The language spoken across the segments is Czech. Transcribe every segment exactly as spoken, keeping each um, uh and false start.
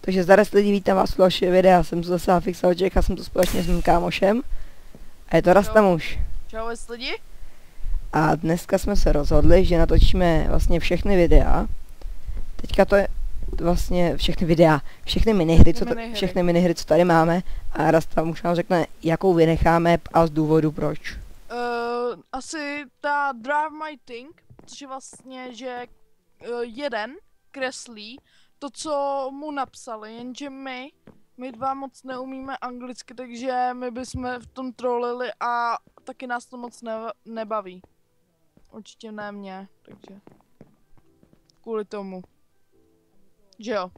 Takže zdar lidi, vítám vás u dalšího videa, jsem tu zase Fixalček a jsem tu společně s mým kámošem. A je to Rastamuš. Čau lidi. A dneska jsme se rozhodli, že natočíme vlastně všechny videa. Teďka to je vlastně všechny videa, všechny minihry, co, minihry. všechny minihry, co tady máme. A Rastamuš nám řekne, jakou vynecháme a z důvodu proč. Uh, asi ta Drive My Thing, což je vlastně, že uh, jeden kreslí to, co mu napsali, jenže my, my dva moc neumíme anglicky, takže my bychom v tom trolili a taky nás to moc ne, nebaví. Určitě ne mě, takže kvůli tomu. Že jo?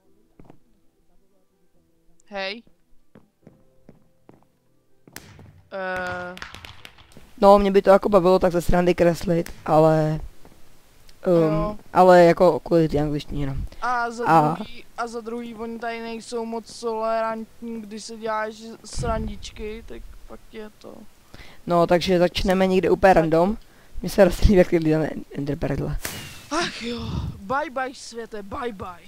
Hej. Uh, No, mě by to jako bavilo tak ze srandy kreslit, ale... Um, ale jako kvůli ty angličtině, no. A za, A... druhý, a za druhý, oni tady nejsou moc tolerantní, když se děláš srandičky, tak pak je to... No, takže začneme někde úplně random. Mně se rozlíbí, jak ty lidi na Enderpearl. Ach jo, bye bye světe, bye bye.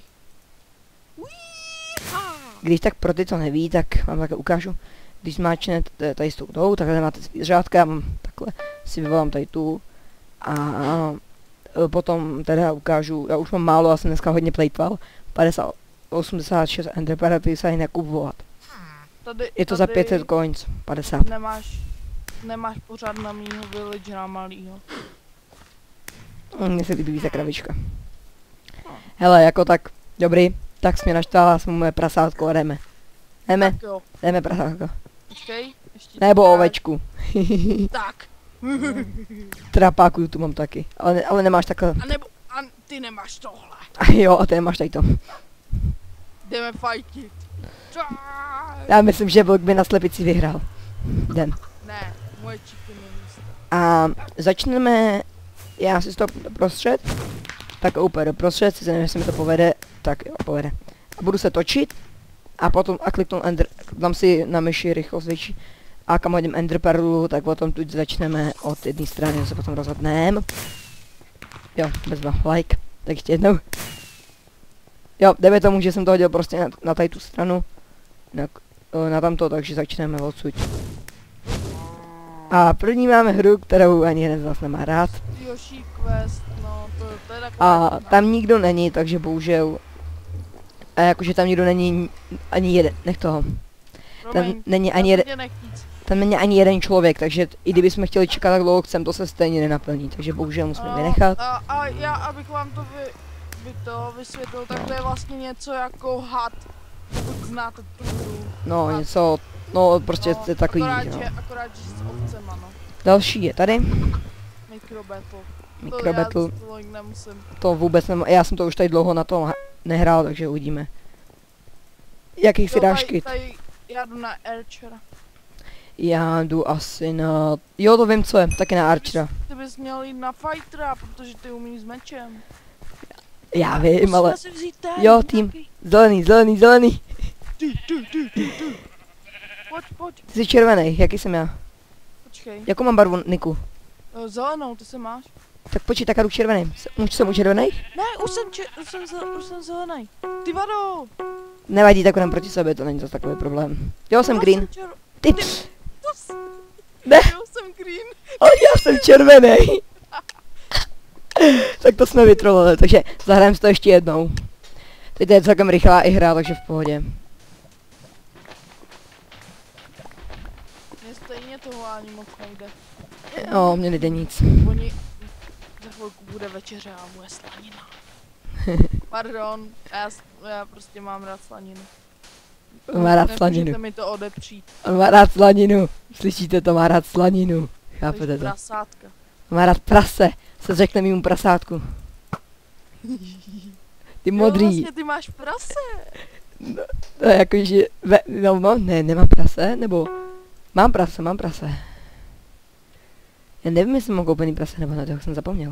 Uíha. Když tak pro ty, co neví, tak vám také ukážu. Když zmáčnete tady s tou tou, takhle máte zvířátka, takhle si vyvolám tady tu. A potom teda ukážu, já už mám málo, já jsem dneska hodně plejtval. padesát, osmdesát šest Enderpearl, ty se ani nekupovat. Tady, Je to tady za pět set coins, padesát. Nemáš, nemáš pořád na mýho villagera malýho. Mně se líbí ta kravička. Hele, jako tak, dobrý, tak jsi mě naštvala, jsme moje prasátko a jdeme. Jdeme, Tak jo, jdeme prasátko. počkej, ještě... Nebo tak. ovečku. Tak. Trapáku tu mám taky, ale, ne, ale nemáš takhle. A nebo, a ty nemáš tohle. A jo, a ty máš tady to. Jdeme fightit. Já myslím, že vlk by na slepici vyhrál. Jdem. Ne, moje chicken je místo. A začneme, já si to prostřed, tak úplně doprostřed, si nevím, jestli mi to povede, tak jo, povede. A budu se točit a potom a kliknu ender, dám si na myši rychlost větší. A kam hodím Enderpearlu, tak potom tu začneme od jedné strany, se potom rozhodneme. Jo, bez dva, like, tak ještě jednou. Jo, jdeme tomu, že jsem to hodil prostě na, na tady tu stranu, na, na tamto, takže začneme odsud. A první máme hru, kterou ani jeden z nás nemá rád. Yoshi Quest, no to, to je taková... A tam nikdo není, takže bohužel. A jakože tam nikdo není ani jeden, nech toho. Tam není ani jeden, tam není ani jeden člověk, takže i kdybychom chtěli čekat tak dlouho, chcem, to se stejně nenaplní, takže bohužel musíme a, vynechat. A, a já, abych vám to vy, vy to vysvětlil, tak No. to je vlastně něco jako had, pokud znáte tu hru. No had. něco, no prostě No, to je takový, akorát, no. že, akorát, že s ovcema, no. Další je tady, Micro Battle. Micro To Battle, já to nemusím. to vůbec nemám, já jsem to už tady dlouho na tom nehrál, takže uvidíme. Jakých si Jo, dáš tady- kit? tady Já jdu na Archera. Já jdu asi na, jo to vím co je, taky na Archera. Ty bys měl jít na Fightera, protože ty umíš s mečem. Já vím, ale, Musíme si vzít ten, jo tým, nějaký. zelený, zelený, zelený. Ty, ty, ty, ty, ty. Pojď, pojď, Ty jsi červený, jaký jsem já? počkej. Jakou mám barvu, Niku? Eh, Zelenou, ty se máš? Tak počít, tak já jdu červený. Už jsem u červený? Ne, už jsem, če- už jsem, zel- už jsem zelený. Ty vado! Nevadí, tak jdem proti sobě, to není zase takový problém. Jo, jsem Já green. čer- Ty, Ty- pš, to s- ne, Jo, jsem green. ale já jsem červený. Tak to jsme vytrolili, takže zahrajeme si to ještě jednou. Teď je celkem rychlá i hra, takže v pohodě. Mně stejně toho ani moc nejde. Jo, mně nejde nic. Oni, za chvilku bude večeře a bude slanina. Pardon, já, s- já prostě mám rád slaninu. On má rád Nemůžete slaninu. mi to odepřít. On má rád slaninu. Slyšíte to, má rád slaninu. Chápete Jsi to? prasátka. On má rád prase. Se řekne mému prasátku. Ty Jo, modrý. vlastně ty máš prase. To je jako, že, ve, no, no, ne, nemám prase, nebo, mám prase, mám prase. Já nevím, jestli mám koupený prase, nebo ne, to jsem zapomněl.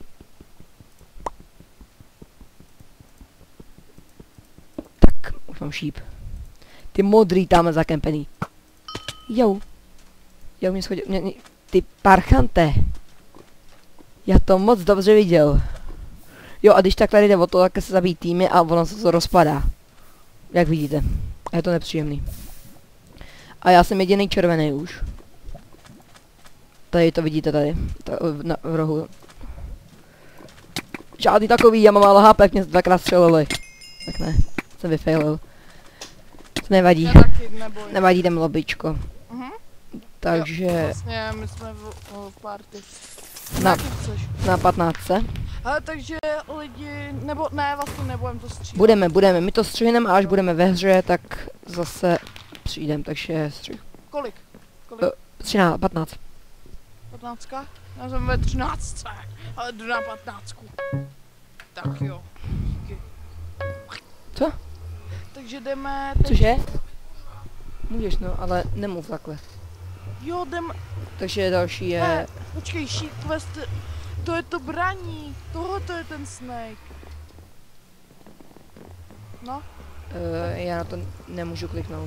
Tak, už mám šíp. Ty modrý tam zakempený. Jo. Jo, mě schodil, mě, mě, ty parchante. Já to moc dobře viděl. Jo, a když tak tady jde o to, tak se zabíjí týmy a ono se to rozpadá. Jak vidíte. A je to nepříjemný. A já jsem jediný červený už. Tady to vidíte tady. Ta, na, v rohu. Žádný takový, já mám málo H P, jak mě dvakrát střelili. Tak ne, jsem vyfailil. To nevadí. Já taky nebojím. Nevadí, jdem lobičko. Mhm. Takže Jo, vlastně my jsme v, v party. na, Jaký chceš? na patnáctce. Ale takže lidi, nebo ne, vlastně nebudem to střílet. Budeme, budeme, my to střihneme a až budeme ve hře, tak zase přijdem, takže střih. Kolik? Kolik? Uh, třináct, patnáct. patnáctka? Já jsem ve třináctce, ale jdu na patnáctku. Tak jo, díky. Co? Takže jdeme... Teď... Cože? Můžeš no, ale nemluv takhle. Jo, jdeme... Takže další je... Ne, počkej, sheet quest, to je to braní, tohle to je ten snake. No, Uh, já na to nemůžu kliknout.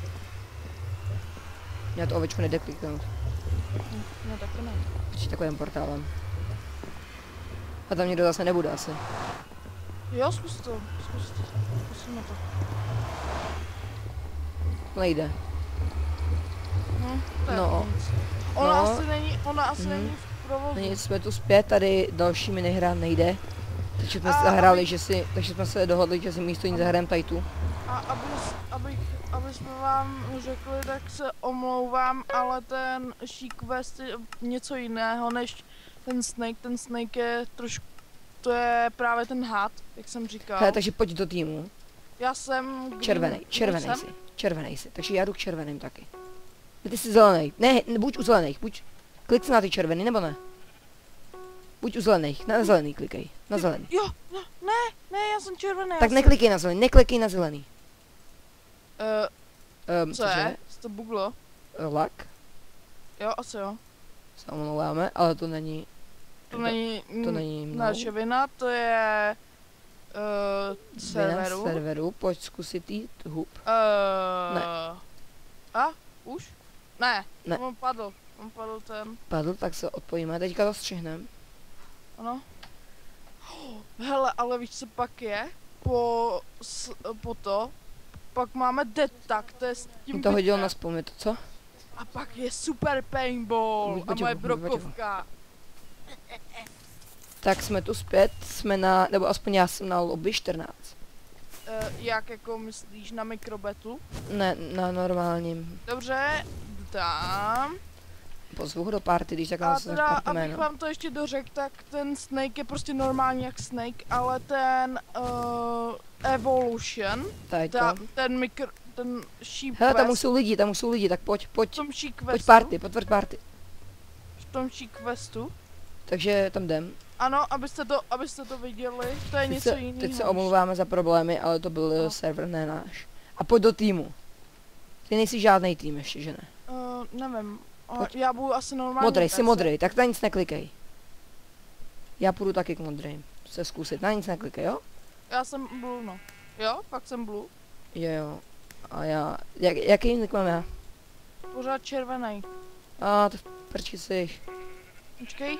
Já to ovečku nejde kliknout. hm, no taky ne. Přijď takovým portálem. A tam někdo zase nebude asi. Jo, zkus to, zkus to, zkusíme to. Nejde. Hm, to je No. nic. Ona No. asi není, ona asi Mhm. není v provozu. No nic, jsme tu zpět, tady další minihra nejde. Takže jsme A se zahrali, abych- že si, takže jsme se dohodli, že si místo ní zahrajeme tady tu. A aby, abych, aby jsme vám řekli, tak se omlouvám, ale ten She Quest je něco jiného než ten Snake. Ten Snake je trošku, to je právě ten had, jak jsem říkal. Hele, takže pojď do týmu. Já jsem... green- Červený, green červený jsem. si, červený si. Takže já jdu k červeným taky. A ty jsi zelený. Ne, ne, buď u zelených, buď klik si na ty červený, nebo ne? Buď u zelených, na zelený klikej, na zelený. Jo, no, ne, ne, já jsem červený. já Tak jsem- neklikej na zelený, neklikej na zelený. Eh, Um, co je? Jsi to buglo? Lak, Jo, asi jo. se omlouváme, ale to není, To není, to není mnou. naše vina, to je... Uh, Vina serveru. serveru, pojď zkusit jít hub. Uh, Ne. A? Už? Ne, Ne. on padl. On padl ten, Padl, tak se odpojíme, teďka to střihneme. ano. Hele, ale víš, co pak je? Po, s, po to, pak máme dead tag, to je s tím Mě to hodilo bitvem. na spomně, to co? A pak je super paintball Buď a potichu, moje buď potichu. brokovka. Tak jsme tu zpět, jsme na, nebo aspoň já jsem na lobby čtrnáct. Uh, jak jako myslíš na mikrobetu? Ne, na normálním. Dobře, jdu tam. Pozvu ho do party, když takhle A se teda, party abych jméno. vám to ještě dořekl, tak ten Snake je prostě normální jak Snake, ale ten uh, Evolution, Tady to. ta, ten mikro, ten Sheep Hele, tam Quest, už jsou lidi, tam už jsou lidi, tak pojď, v pojď, tom Sheep pojď Questu, party, potvrď party. v tom Sheep Questu, Takže tam jdem. ano, abyste to, abyste to viděli, to je Teď něco se, jiného. teď se omlouváme za problémy, ale to byl No. no. server, ne náš. A pojď do týmu. Ty nejsi žádný tým ještě, že ne? Uh, nevím, uh, Pojď. já budu asi normální. Modrej, jsi verze. modrý, tak na nic neklikej. Já půjdu taky k modrým. Se zkusit, na nic neklikej, jo? Já jsem blue, no. Jo, fakt jsem blue. Jo, jo. A já, jak, jaký nick mám já? Pořád červený. A to v prči jsi. Počkej.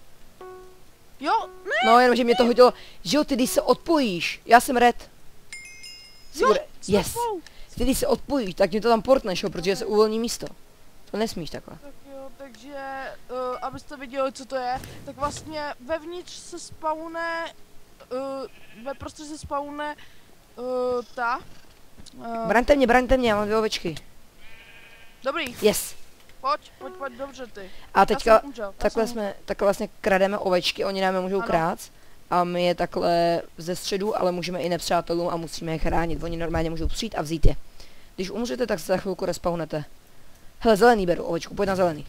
Jo, ne, No, jenom, že mě to hodilo, že jo, ty když se odpojíš, já jsem red. Jsi jo, red. Yes. stopou. Ty když se odpojíš, tak mě to tam portneš, jo, protože se uvolní místo. To nesmíš takhle. Tak jo, takže, uh, abyste viděli, co to je, tak vlastně vevnitř se spawne, uh, ve prostě se spawne uh, ta. Uh, Braňte mě, braňte mě, já mám dvě ovečky. dobrý, Yes. pojď, pojď, pojď, dobře ty. A Já teďka, jsem umřel, já takhle jsem- jsme, takhle vlastně krademe ovečky, oni nám je můžou Ano. krát. A my je takhle ze středu, ale můžeme i nepřátelům a musíme je chránit. Oni normálně můžou přijít a vzít je. Když umřete, tak se za chvilku respawnete. Hele, zelený beru, ovečku, pojď na zelený.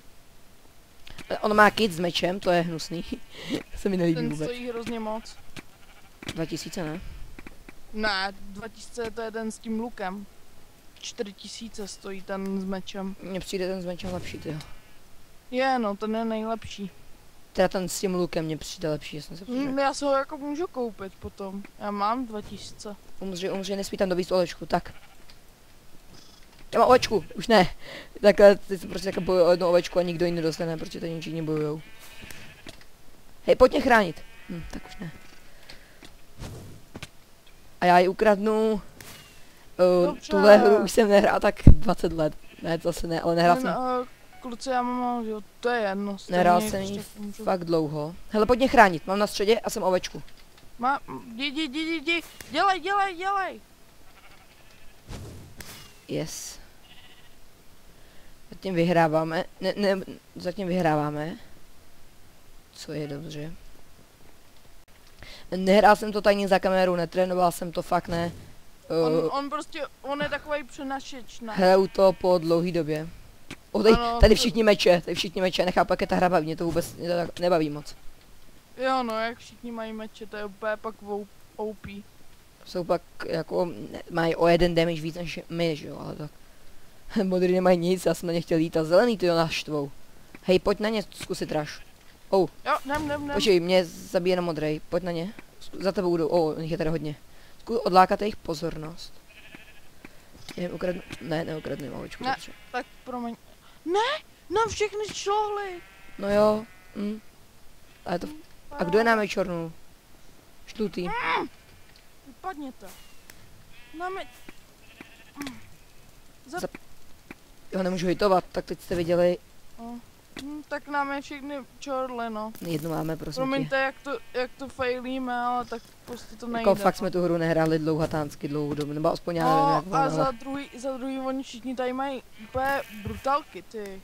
E, On má kit s mečem, to je hnusný. Se mi nelíbí Ten vůbec. stojí hrozně moc. dva tisíce, ne? Ne, dva tisíce to je ten s tím lukem. čtyři tisíce stojí ten s mečem. Mně přijde ten s mečem lepší, tyjo. Je, no, ten je nejlepší. Teda ten s tím lukem mně přijde lepší, já jsem se Hm, já si ho jako můžu koupit potom. Já mám dva tisíce. Umři, umři, nesmí tam dovíst ovečku, tak. Já mám ovečku, už ne. Takhle, teď se prostě takhle bojuju o jednu ovečku a nikdo jiný nedostane, protože tady ničí nebojujou. Hej, pojď mě chránit. Hm, tak už ne. A já ji ukradnu. Uh, Dobře. tuhle hru už jsem nehrál tak dvacet let. Ne, zase ne, ale nehrál Ten, jsem, uh, kluci, já mám, jo, to je jedno. stejně nehrál jsem ještě ji můžu- fakt dlouho. Hele, pojď mě chránit, mám na středě a jsem ovečku. Má, jdi, jdi, jdi, jdi, dělej, dělej, dělej. Yes. Zatím vyhráváme, ne, ne, zatím vyhráváme. Co je dobře. Nehrál jsem to tajně za kamerou, netrénoval jsem to fakt ne. On, Uh, on prostě, on je takový přenašeč, ne? Hraju to po dlouhý době. O, tady, Ano, tady to- všichni meče, tady všichni meče, nechápu, jak je ta hra baví, mě to vůbec mě to tak nebaví moc. Jo, no, jak všichni mají meče, to je úplně pak O P. Jsou pak jako, ne, mají o jeden damage víc než my, že jo, ale tak. Modrý nemají nic, já jsem na ně chtěl jít a zelený ty jo naštvou. Hej, pojď na ně zkusit rush. Oh, Jo, nem, nem, nem. počkej, mě zabije jenom modrej, pojď na ně. Zku- za tebou jdou, oh, nich je tady hodně. Zkus odlákat jejich pozornost. Já jim ukradnu, ne, neukradnu jim ovečku, Ne. protože- Tak promiň. Ne, nám všechny šlohly. No jo, hm. A, je to, a kdo je nám čornul? Žlutý. Vypadněte. Máme... Za... Za- Jo, nemůžu hitovat, tak teď jste viděli, Oh. Hm, tak nám je všechny čorly, no. jednu máme, prosím tě. Promiňte, jak to, jak to failíme, ale tak prostě to nejde. Jako fakt jsme tu hru nehráli dlouhatánsky dlouhou dobu, nebo aspoň já nevím, jak No, a ona, za ale druhý, za druhý oni všichni tady mají úplně brutalky, ty.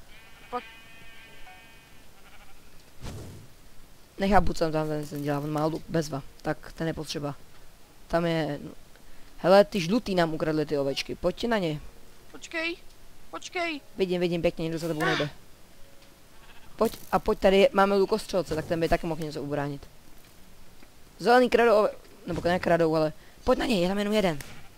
nechápu, co tam ten, ten dělá, on má luk bezva, tak ten je potřeba. Tam je, no. Hele, ty žlutý nám ukradli ty ovečky, pojďte na ně. Počkej, počkej. Vidím, vidím, pěkně, někdo za tebou nejde. Pojď, a pojď tady, máme lukostřelce, tak ten by taky mohl něco ubránit. Zelený kradou, ove... nebo ne kradou, ale pojď na něj, je tam jenom jeden.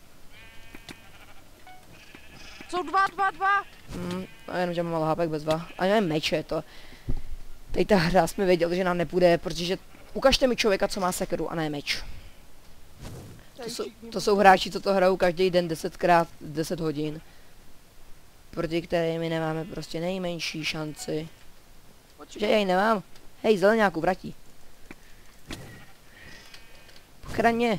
Jsou dva, dva, dva. Hmm, a jenom, že mám malý hápek bezva. A nevím, meče, to. Teď ta hra jsme věděli, že nám nepůjde, protože ukažte mi člověka, co má sekeru a ne meč. To Tady jsou, všichni to jsou hráči, co to hrajou každý den desetkrát deset hodin. Proti kterým my nemáme prostě nejmenší šanci. Počkej. Že já ji nemám. Hej, zeleňáku, vratí. Pochraň.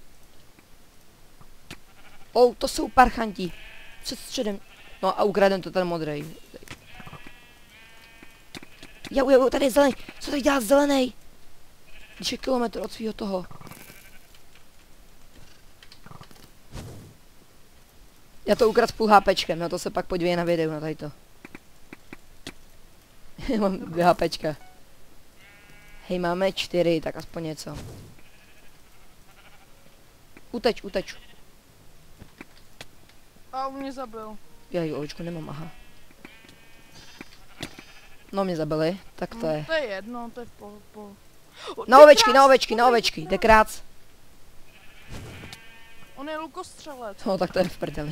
Oh, to jsou parchanti. Před středem. No a ukradem to ten modrej. Jo, jo, tady je zelený. Co tady dělá zelený? Když je kilometr od svého toho. Já to ukradl s půl HPčkem, na to se pak podívej na videu, na tady to. Mám dvě HPčka. Hej, máme čtyři, tak aspoň něco. Uteč, uteč. A on mě zabil. Já ji ovečku nemám, aha. No mě zabili, tak to Hm, je. To je jedno, to je po... po... O, Na ty ovečky, krás, na ovečky, na on je ovečky, jde krás. krác. On je lukostřelec. No tak to je v prdeli.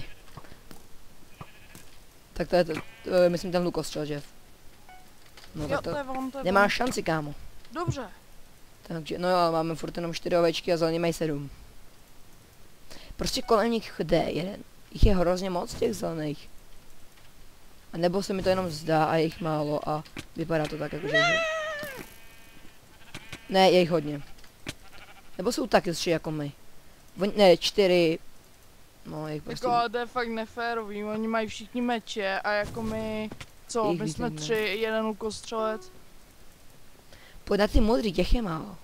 Tak to je, to, to je myslím ten lukostřel, že? No Jo, tak to to je on, to je nemáš on. šanci, kámo. Dobře. Takže, no jo, ale máme furt jenom čtyři ovečky a zelení mají sedm. Prostě kolem nich jde jeden. Jich je hrozně moc těch zelených. A nebo se mi to jenom zdá a je jich málo a vypadá to tak jako, že... že- Ne, je jich hodně. Nebo jsou taky tři jako my. Oni, ne, čtyři... No, je jich prostě... Jako, ale to je fakt neférový, oni mají všichni meče a jako my... Co, Jich my víc jsme než ne. tři, jeden lukostřelec. Pojď na ty modrý, těch je málo.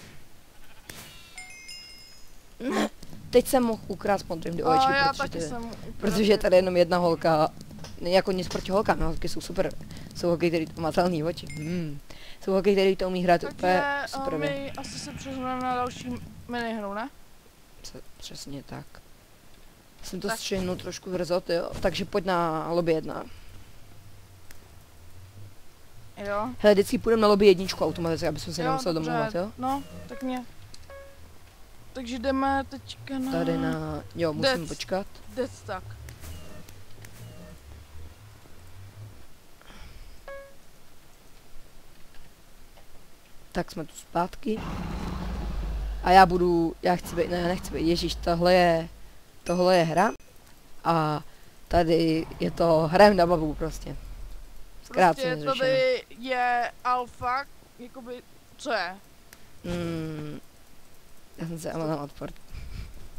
Ne, teď jsem mohl ukrát modrým do ovečky, A já protože, taky to je- jsem... protože je tady jenom jedna holka. Ne, jako nic proti holkám, no, holky jsou super. Jsou holky, který to má celný oči. Hmm. Jsou holky, který to umí hrát úplně Takže super. uh, my asi se přesuneme na další minihru, ne? Přesně tak. Jsem to Tak. střihnul trošku vrzot, jo, takže pojď na lobby jedna. Jo. Hele, vždycky půjdeme na lobby jedničku automaticky, aby jsme se Jo, nemuseli dobře. domluvat, jo? No, tak mě. Takže jdeme teďka na... Tady na... Jo, musím Death. počkat. Death Stack. Tak jsme tu zpátky. A já budu, já chci být, ne, já nechci být, ježíš, tohle je, tohle je hra. A tady je to, hrajem na babu prostě. Zkráceně Prostě řečeno. tady je alfa, jakoby, co je? Mm, já jsem se ale na odpor.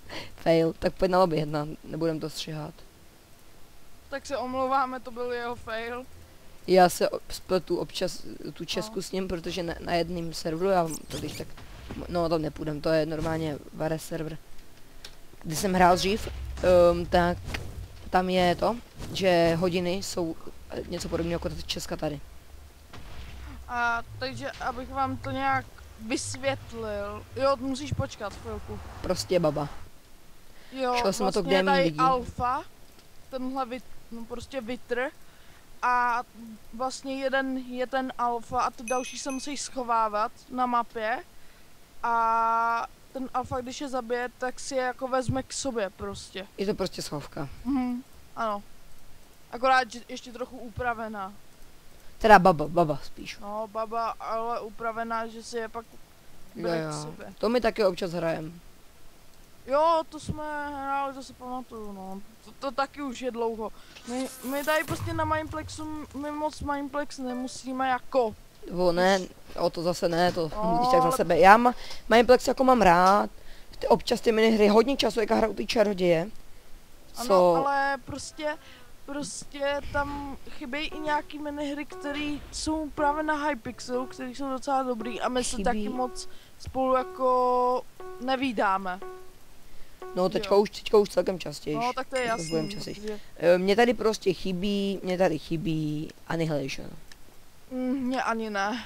Fail, tak pojď na lobby jedna, nebudem to střihat. Tak se omlouváme, to byl jeho fail. Já se o- spletu občas tu Česku s ním, protože na, na jedním serveru, já to když tak, no tam nepůjdem, to je normálně Vares server. Když jsem hrál dřív, um, tak tam je to, že hodiny jsou eh, něco podobného jako ta Česka tady. A takže, abych vám to nějak vysvětlil. Jo, musíš počkat chvilku. Prostě baba. Jo, Šel jsem na to, vlastně kde je je méně tady lidí. alfa, tenhle vit, no prostě vitr. A vlastně jeden je ten alfa a ty další se musí schovávat na mapě. A ten alfa, když je zabije, tak si je jako vezme k sobě prostě. Je to prostě schovka. Mhm, ano. Akorát že ještě trochu upravená. Teda baba, baba spíš. No, baba, ale upravená, že si je pak Jo, bere k jo. sobě. To my taky občas hrajem. Jo, to jsme hráli, to si pamatuju, no. To, to taky už je dlouho. My, my tady prostě na Mineplexu, my moc Mineplex nemusíme jako. O ne, o to zase ne, to No, mluvíš tak za ale- sebe. Já ma, Mineplex jako mám rád, ty, občas ty minihry, hodně času, jak hraju ty čaroděje. Ano, Co, ale prostě, prostě tam chybějí i nějaký minihry, které jsou právě na Hypixelu, které jsou docela dobrý a my se Chybí. taky moc spolu jako nevídáme. no teďka jo. už, teďka už celkem častěji. No, tak to je to budem jasný. častěji. protože- Mně tady prostě chybí, mně tady chybí Annihilation. Mm, Mně ani ne.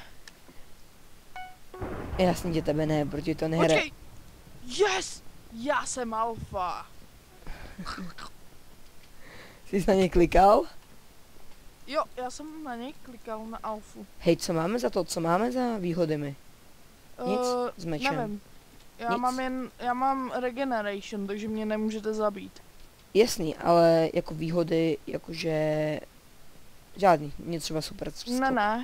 Jasně, že tebe ne, protože to nehraje. Počkej! Yes! Já jsem alfa. Jsi na ně klikal? Jo, já jsem na něj klikal na alfu. Hej, co máme za to, co máme za výhody my? Nic, Eh, s mečem. Nevím. Já Nic. mám jen, já mám regeneration, takže mě nemůžete zabít. Jasný, ale jako výhody, jakože... Žádný, nic třeba super. skok. Ne, ne.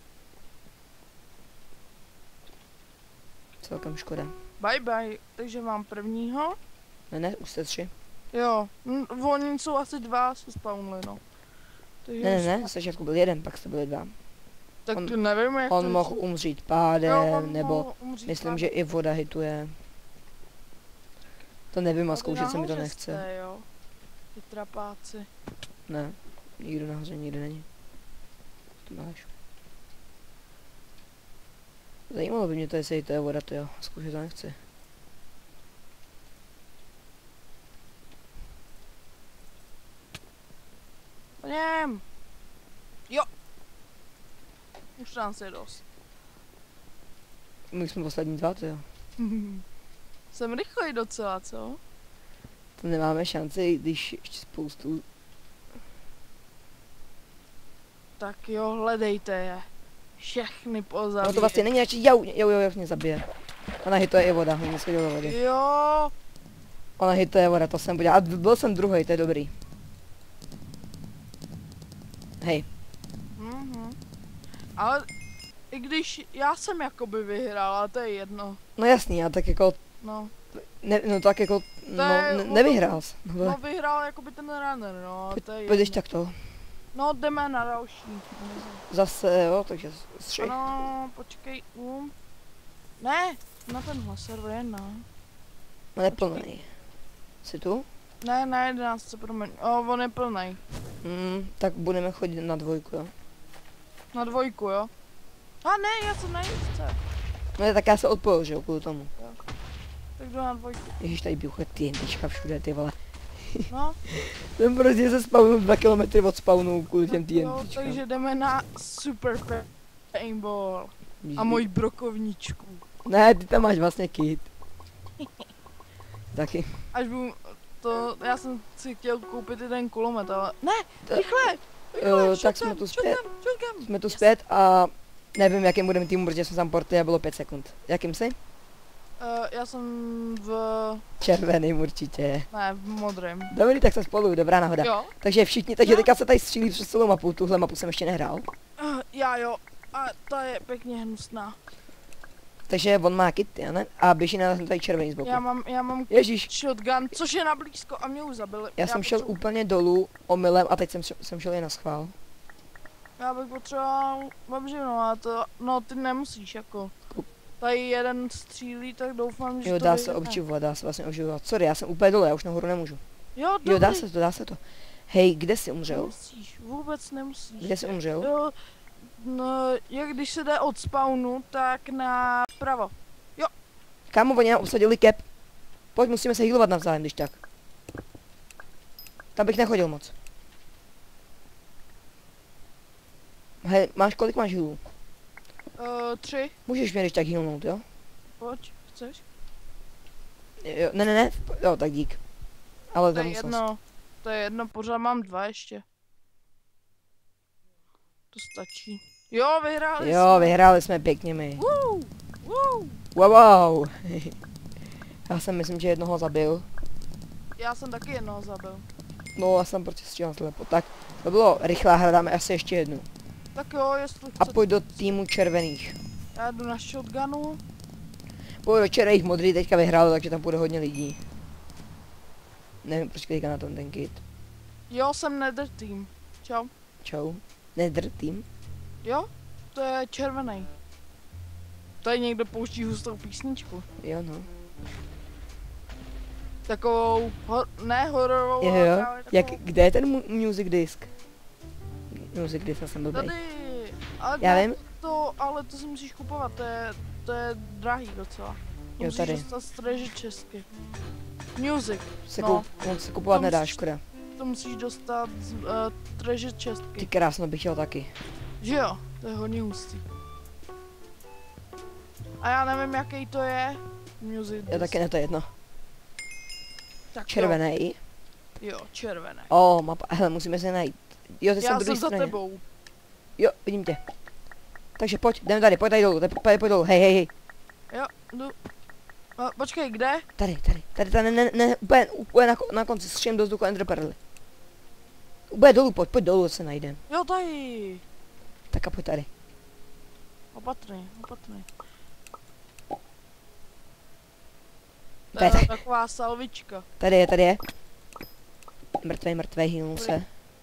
Celkem škoda. Bye bye. Takže mám prvního. Ne, ne, už jste tři. Jo, hm, oni jsou asi dva se spawnli, no. Takže Ne, ne, už- ne, na začátku byl jeden, pak jste byli dva. Tak on- to nevím, jak On to mohl umřít pádem, jo, on nebo mohl umřít myslím, pádem. že i voda hituje. To nevím a Tady zkoušet se mi to nahoře nechce. jste, jo. Ty trapáci. Ne, nikdo nahoře nikdy není. To máš. Zajímalo by mě to, jestli to je voda, to jo, zkoušet to nechci. Po něm! Jo! Už nás je dost. My jsme poslední dva, to jo. Jsem rychlej docela, co? To nemáme šanci, když ještě spoustu... Tak jo, hledejte je. Všechny pozabíjet. No to vlastně není radši, jau, jau, jau, jak mě zabije. Ona hituje i voda, mě schodil do vody. Jo, Ona hituje voda, to jsem podělal. A byl jsem druhý, to je dobrý. Hej, mhm. Ale i když já jsem jakoby vyhrál, ale to je jedno. no jasný, a tak jako, No, ne, no tak jako, no, je ne, o tom- nevyhrál jsi. No, no vyhrál jakoby ten runner, no, to je pojď jedno. tak to. No, jdeme na další. Zase, jo, takže tři. Ano, počkej, um. Ne, na tenhle server jedna. No je plný. Jsi tu? Ne, na jedenáctce, promiň. O, on je plnej. Hmm, tak budeme chodit na dvojku, jo. Na dvojku, jo? A ne, já jsem na jedničce. No tak já se odpojil, že jo, kvůli tomu. Tak jdu na dvojku. Ježíš, tady běhuche TNTčka všude, ty vole. No, Jsem prostě se spawnul dva kilometry od spawnu kvůli těm tak jo, TNTčkám. takže jdeme na Super Paintball. A můj brokovničku. Ne, ty tam máš vlastně kit. Taky. Až budu, to, já jsem si chtěl koupit i ten kulomet, ale ne, To- rychle, Eh, rychle, tak šutem, jsme tu šutem, zpět. šutem. Jsme tu Yes. zpět a nevím, jakým budeme týmu, protože jsme tam porty a bylo pět sekund. Jakým jsi? Uh, já jsem v, Červeným určitě. ne, v modrém. Dobrý, tak jsme spolu, dobrá náhoda. Jo, Takže všichni, takže Jo. teďka se tady střílí přes celou mapu, tuhle mapu jsem ještě nehrál. uh, já jo, a ta je pěkně hnusná. Takže on má kit, já ne? A běží na tady červený z boku. Já mám, já mám Ježíš, shotgun, což je na blízko a mě už zabili. já jsem šel potřebuji- úplně dolů omylem a teď jsem, šel- jsem šel jen na schvál. Já bych potřeboval babřinu, a to, no ty nemusíš jako. tady jeden střílí, tak doufám, že Jo, to dá vyjde. se občivovat, dá se vlastně obživovat. Sorry, já jsem úplně dole, já už nahoru nemůžu. Jo, dobrý. Jo, dá se to, dá se to. Hej, kde jsi umřel? Nemusíš, vůbec nemusíš. Kde jsi umřel? Jo, no, jak když se jde od spawnu, tak na pravo. Kámo, oni nám obsadili kep. Pojď, musíme se healovat navzájem, když tak. Tam bych nechodil moc. Hej, máš, kolik máš healů? Uh, tři, Můžeš mě když tak healnout, jo? pojď, chceš? jo? Ne, ne, ne, jo, tak dík. Ale To to je musel. jedno, to je jedno, pořád mám dva ještě. To stačí. Jo, vyhráli Jo, jsme. vyhráli jsme pěkně my. Woo, woo. Wow, wow. Já jsem myslím, že jednoho zabil. Já jsem taky jednoho zabil. No, já jsem prostě střílel slepo. Tak, to bylo rychlá hra, dáme asi ještě jednu. Tak jo, jestli A chcete. pojď do týmu červených. Já jdu na shotgunu. Pojď do červených, modrý teďka vyhráli, takže tam půjde hodně lidí. Nevím, proč klika na tom ten kit. Jo, jsem Nether Team. Čau. Čau. Nether tým. Jo, to je červený. Tady někdo pouští hustou písničku. Jo, no. Takovou, hor, ne hororovou, Jo, ale jo. právě Jak, takovou. kde je ten mu music disk? Music disk, já jsem blbej. Tady, ale Já ne, vím. to, ale to si musíš kupovat, to je, to je drahý docela. To Jo, musíš tady. dostat z treasure chestky. Music, Se, no. koup, on se kupovat To nedá, musíš- škoda. to musíš dostat z uh, treasure Ty chestky. krásno bych chtěl taky. Že jo, to je hodně hustý. A já nevím, jaký to je. Music Já taky ne, to je jedno. Tak Červený. Jo, jo, červené. O, oh, mapa, hele, musíme se najít. Jo, ty jsem Já druhý jsem za straně. tebou. Jo, vidím tě. Takže pojď, jdeme tady, pojď tady dolů, tady, pojď, pojď dolů, hej, hej, hej. Jo, jdu. A, počkej, kde? Tady, tady, tady, tady, ne, ne, úplně, úplně na, ko- na konci, střím do vzduchu enderperly. Úplně dolů, pojď, pojď dolů, se najdem. Jo, tady. Tak a pojď tady. Opatrně, opatrně. To Tady, je tady, taková salvička. tady je, tady je. Mrtvej, mrtvej, healnul se.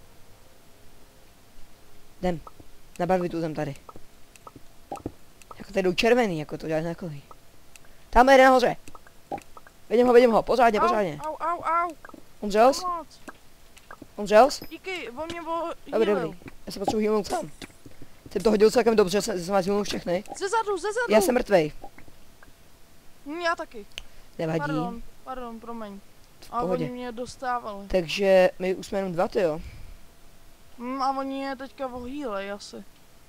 Jdem, na barvy tu zem tady. Jako tady jdou červený, jako to děláš na takový. Tam je jeden nahoře. Vidím ho, vidím ho, pořádně, Au, pořádně. au, au, au. Umřel jsi? Pomoc. Umřel jsi? Díky, on mě bo... Dobrý, healil. dobrý. Já se potřebuji healnout sám. Jsem to hodil celkem dobře, jsem, jsem vás healnul všechny. Ze zadu, ze zadu. Já jsem mrtvej. Hm, já taky. Nevadí. Pardon, pardon, promiň. V A pohodě. oni mě dostávali. Takže my už jsme jenom dva, ty jo. Hm, a oni je teďka vohýlej asi.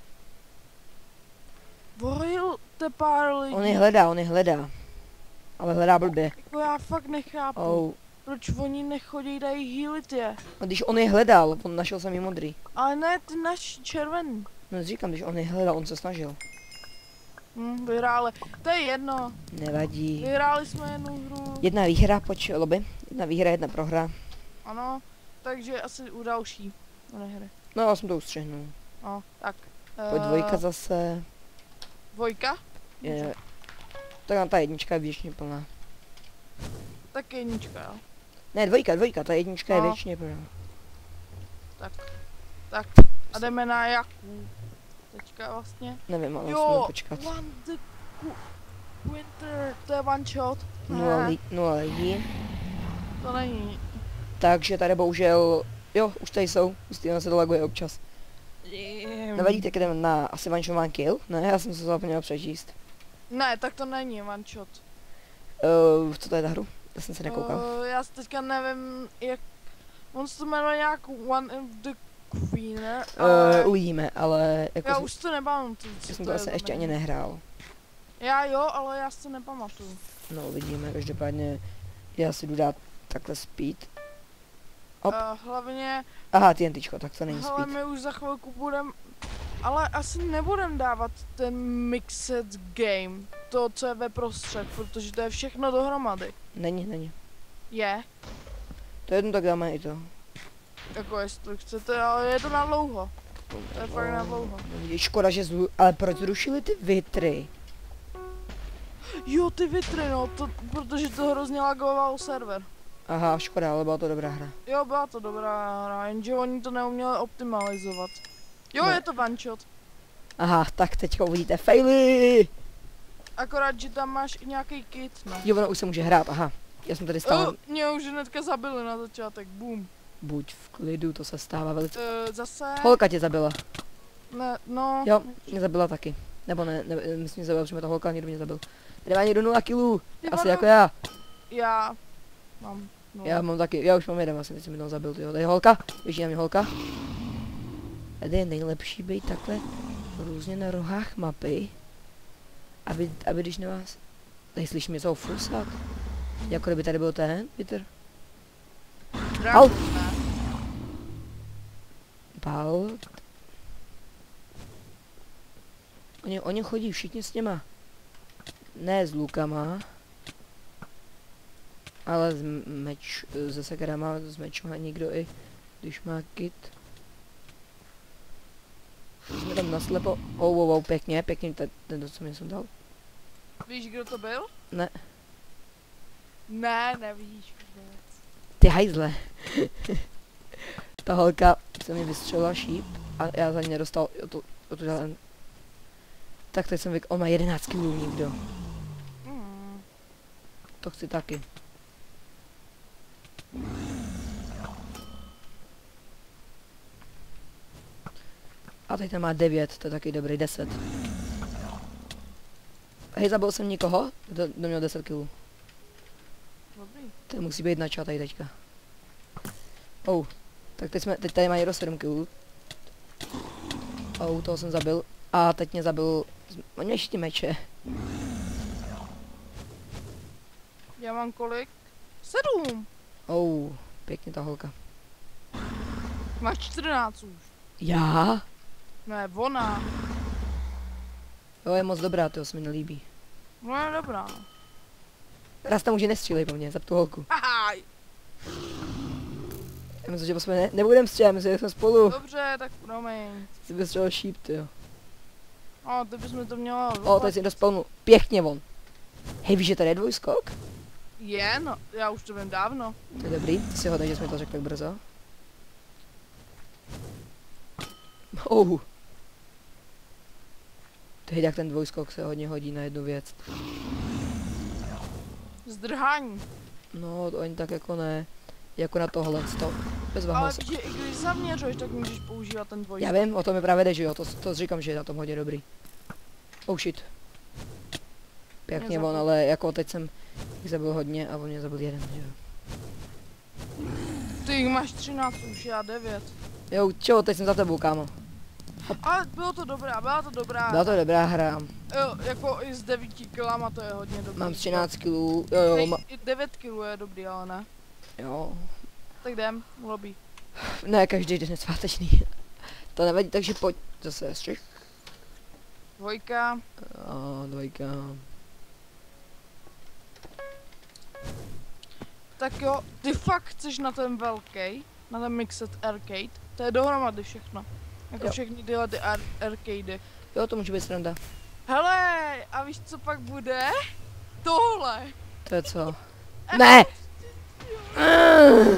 Vohýl te pár lidí. On je hledá, on je hledá. Ale hledá blbě. Jako já fakt nechápu. Oh. Proč oni nechodí dají healit je? A když on je hledal, on našel samý modrý. Ale ne, ty naši červený. No říkám, když on je hledal, on se snažil. Hm, vyhráli. To je jedno. Nevadí. Vyhráli jsme jednu hru. Jedna výhra, pojď lobby. Jedna výhra, jedna prohra. Ano. Takže asi u další hry. No já jsem to ustřihnul. No, tak. Pojď eh, dvojka zase. Dvojka? Je. Tak ta jednička je věčně plná. Tak jednička, jo. Ne, dvojka, dvojka, ta jednička je No. věčně plná. Tak. A jdeme na jakou? Teďka vlastně. Nevím, ale musíme Jo, počkat. one the Qu- winter, to je one shot. Nula, Ne, li, nula lidí. to není. Takže tady bohužel, jo, už tady jsou. Steven se to laguje občas. Jim. Nevadí, tak jdeme na asi one shot one kill? Ne, já jsem se to zapomněl přečíst. Ne, tak to není one shot. Uh, co to je za hru? Já jsem se nekoukal. Uh, já si teďka nevím, jak... On se to jmenuje nějak One of the Queen, ale... Uh, uvidíme, ale jako já jsem, už to nepamatuju, co já jsem to to je asi za ještě ani jméno. nehrál. Já jo, ale já si to nepamatuju. No uvidíme, každopádně já si jdu dát takhle speed. Hop. Uh, hlavně, Aha, TNTčko, tak to není hele, speed. my už za chvilku budem... Ale asi nebudem dávat ten mixed game, to, co je ve prostřed, protože to je všechno dohromady. Není, není. Je, To je jedno, tak dáme i to. jako jestli chcete, ale je to na dlouho. To je fakt na dlouho. Je škoda, že zlu... Ale proč zrušili ty vitry? Jo, ty vitry, no, to, protože to hrozně lagoval server. Aha, škoda, ale byla to dobrá hra. Jo, byla to dobrá hra, jenže oni to neuměli optimalizovat. Jo, Ne. je to one shot. Aha, tak teďka uvidíte faily! Akorát, že tam máš i nějaký kit, no. Jo, ono už se může hrát, aha. Já jsem tady stál. Uh, mě už hnedka zabili na začátek, boom. Buď v klidu, to se stává velice. Uh, zase... Holka tě zabila. Ne, no... Jo, mě zabila taky. Nebo ne, ne myslím, že zabila, protože mě ta holka někdo mě zabil. Tady má někdo nula kilů, Ty asi vado- jako já. Já... Mám... No. Já mám taky, já už mám jeden vlastně, teď jsem mi toho zabil, tyjo. Tady je holka, běží na mě holka. Tady je nejlepší být takhle různě na rohách mapy. Aby, aby když na vás... Tady slyším něco fusat. Jako kdyby tady byl ten, Peter. Au. Dragon, ne? Pal. Oni, oni chodí všichni s něma. Ne s lukama. Ale s m- meč, se sekerama, s mečem a nikdo i, když má kit. Jsme tam naslepo. Oh, oh, oh, pěkně, pěkně, ten, ten co mě jsem dal. Víš, kdo to byl? Ne. Ne, nevíš vůbec. Ty hajzle. Ta holka se mi vystřelila šíp a já za ní nedostal o tu, o tu žádný. Tak teď jsem vyk... On má jedenáct kilů nikdo. Mm. To chci taky. A teď tam má devět, to je taky dobrý, deset. Hej, zabil jsem nikoho, kdo, kdo měl deset kilů. Dobrý. To musí být načatej teďka. Oh, tak teď, jsme, teď tady má někdo sedm kilů. Oh, toho jsem zabil. A teď mě zabil... Oni mají ty meče. Já mám kolik? Sedm. Oh, pěkně ta holka. Máš čtrnáct už. Já? Ne, ona. Jo, je moc dobrá, to se mi nelíbí. No je dobrá. Raz tam už nestřílej po mně, za tu holku. Haha. Já myslím, že po sobě ne, nebudem střílet, myslím, že jsme spolu. Dobře, tak promiň. Jsi vystřelil šíp, tyjo. O, ty bys mi to měla O, tady si dospalnu. Pěkně von. Hej, víš, že tady je dvojskok? Je, no, já už to vím dávno. To je dobrý, ty si hodně, že jsi mi to řekl tak brzo. Oh. Teď jak ten dvojskok se hodně hodí na jednu věc. Zdrhání. No, to ani tak jako ne. Jako na tohle, to bez Ale váhlas. že i když zaměřuješ, tak můžeš používat ten dvojskok. Já vím, o tom je právě jde, že jo, to, to říkám, že je na tom hodně dobrý. Oh shit. Pěkně Mě on, zabil. ale jako teď jsem jich zabil hodně a on mě zabil jeden, že jo. Ty jich máš třináct už, já devět. Jo, čeho, teď jsem za tebou, kámo. Ale bylo to dobrá, byla to dobrá. Byla to dobrá hra. Jo, jako i s devíti kilama to je hodně dobrý. Mám třináct kilů, jo jo, Nej, ma, i devět kilů je dobrý, ale ne. jo. Tak jdem, lobby. Ne, každý den je svátečný. To nevadí, takže pojď zase střih. Dvojka. A dvojka. Tak jo, ty fakt chceš na ten velký, na ten Mixed Arcade. To je dohromady všechno. Jako Jo. všechny tyhle ty ar arcady. Jo, to může být sranda. Hele, a víš co pak bude? Tohle. To je co? Ne! Uh,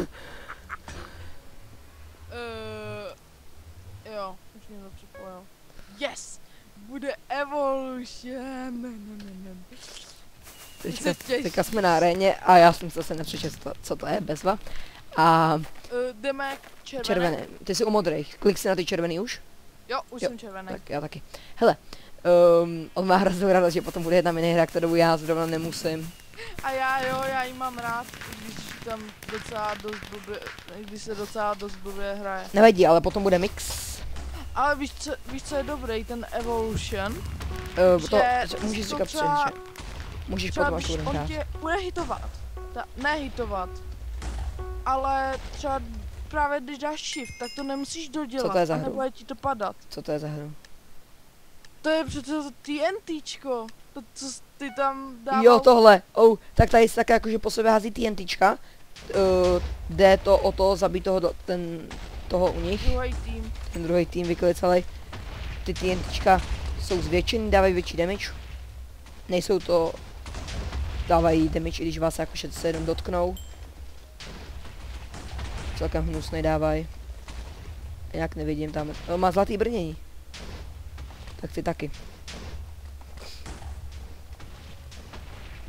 jo, už mě to připojil. Yes! Bude Evolution. Ne, ne, ne, ne. Teďka, se těším. teďka jsme na aréně a já jsem zase nepřečetl, co to je, bezva. A Uh, jdeme červené. červené, ty jsi u modrých, klik si na ty červený už? Jo, už Jo, jsem červený. Tak já taky. Hele, um, on má hroznou radost, že potom bude jedna minihra, kterou já zrovna nemusím. A já jo, já ji mám rád, když tam docela dost blbě, když se docela dost blbě hraje. Nevadí, ale potom bude mix. Ale víš co, víš co je dobrý, ten Evolution? Uh, to, Že to můžeš to říkat třeba- přesně. Můžeš Třeba potom, až to když budeme on hrát. tě bude hitovat, ta, ne hitovat, ale třeba právě když dáš shift, tak to nemusíš dodělat, Co to je za a hru? nebude ti to padat. Co to je za hru? To je přece to TNTčko, to co jsi ty tam dával. Jo, tohle. Oh, tak tady se tak jakože po sobě hází TNTčka. Uh, jde to o to zabít toho, do, ten, toho u nich. Druhý tým. Ten druhý tým vyklicelej. Ty TNTčka jsou zvětšený, dávají větší damage. Nejsou to... Dávají damage, i když vás jako se jenom dotknou. Celkem hnusnej dávají. Jak nevidím tam. No, má zlatý brnění. Tak ty taky.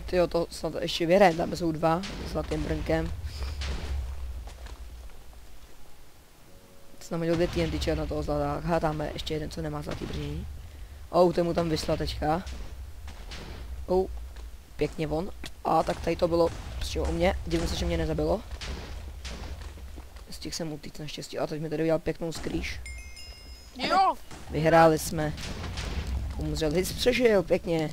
Tyjo, to snad ještě vyhrajem, tam jsou dva s zlatým brnkem. Jsem hodil dvě TNTčka na toho zlatá. Hátáme ještě jeden, co nemá zlatý bržení. Oh, ten mu tam vysla teďka. Oh, pěkně von. A tak tady to bylo prostě u mě. Divím se, že mě nezabilo. Stihl jsem utíct naštěstí. A teď mi tady udělal pěknou skrýš. Jo! Vyhráli jsme. Umřel, Hitz přežil, pěkně.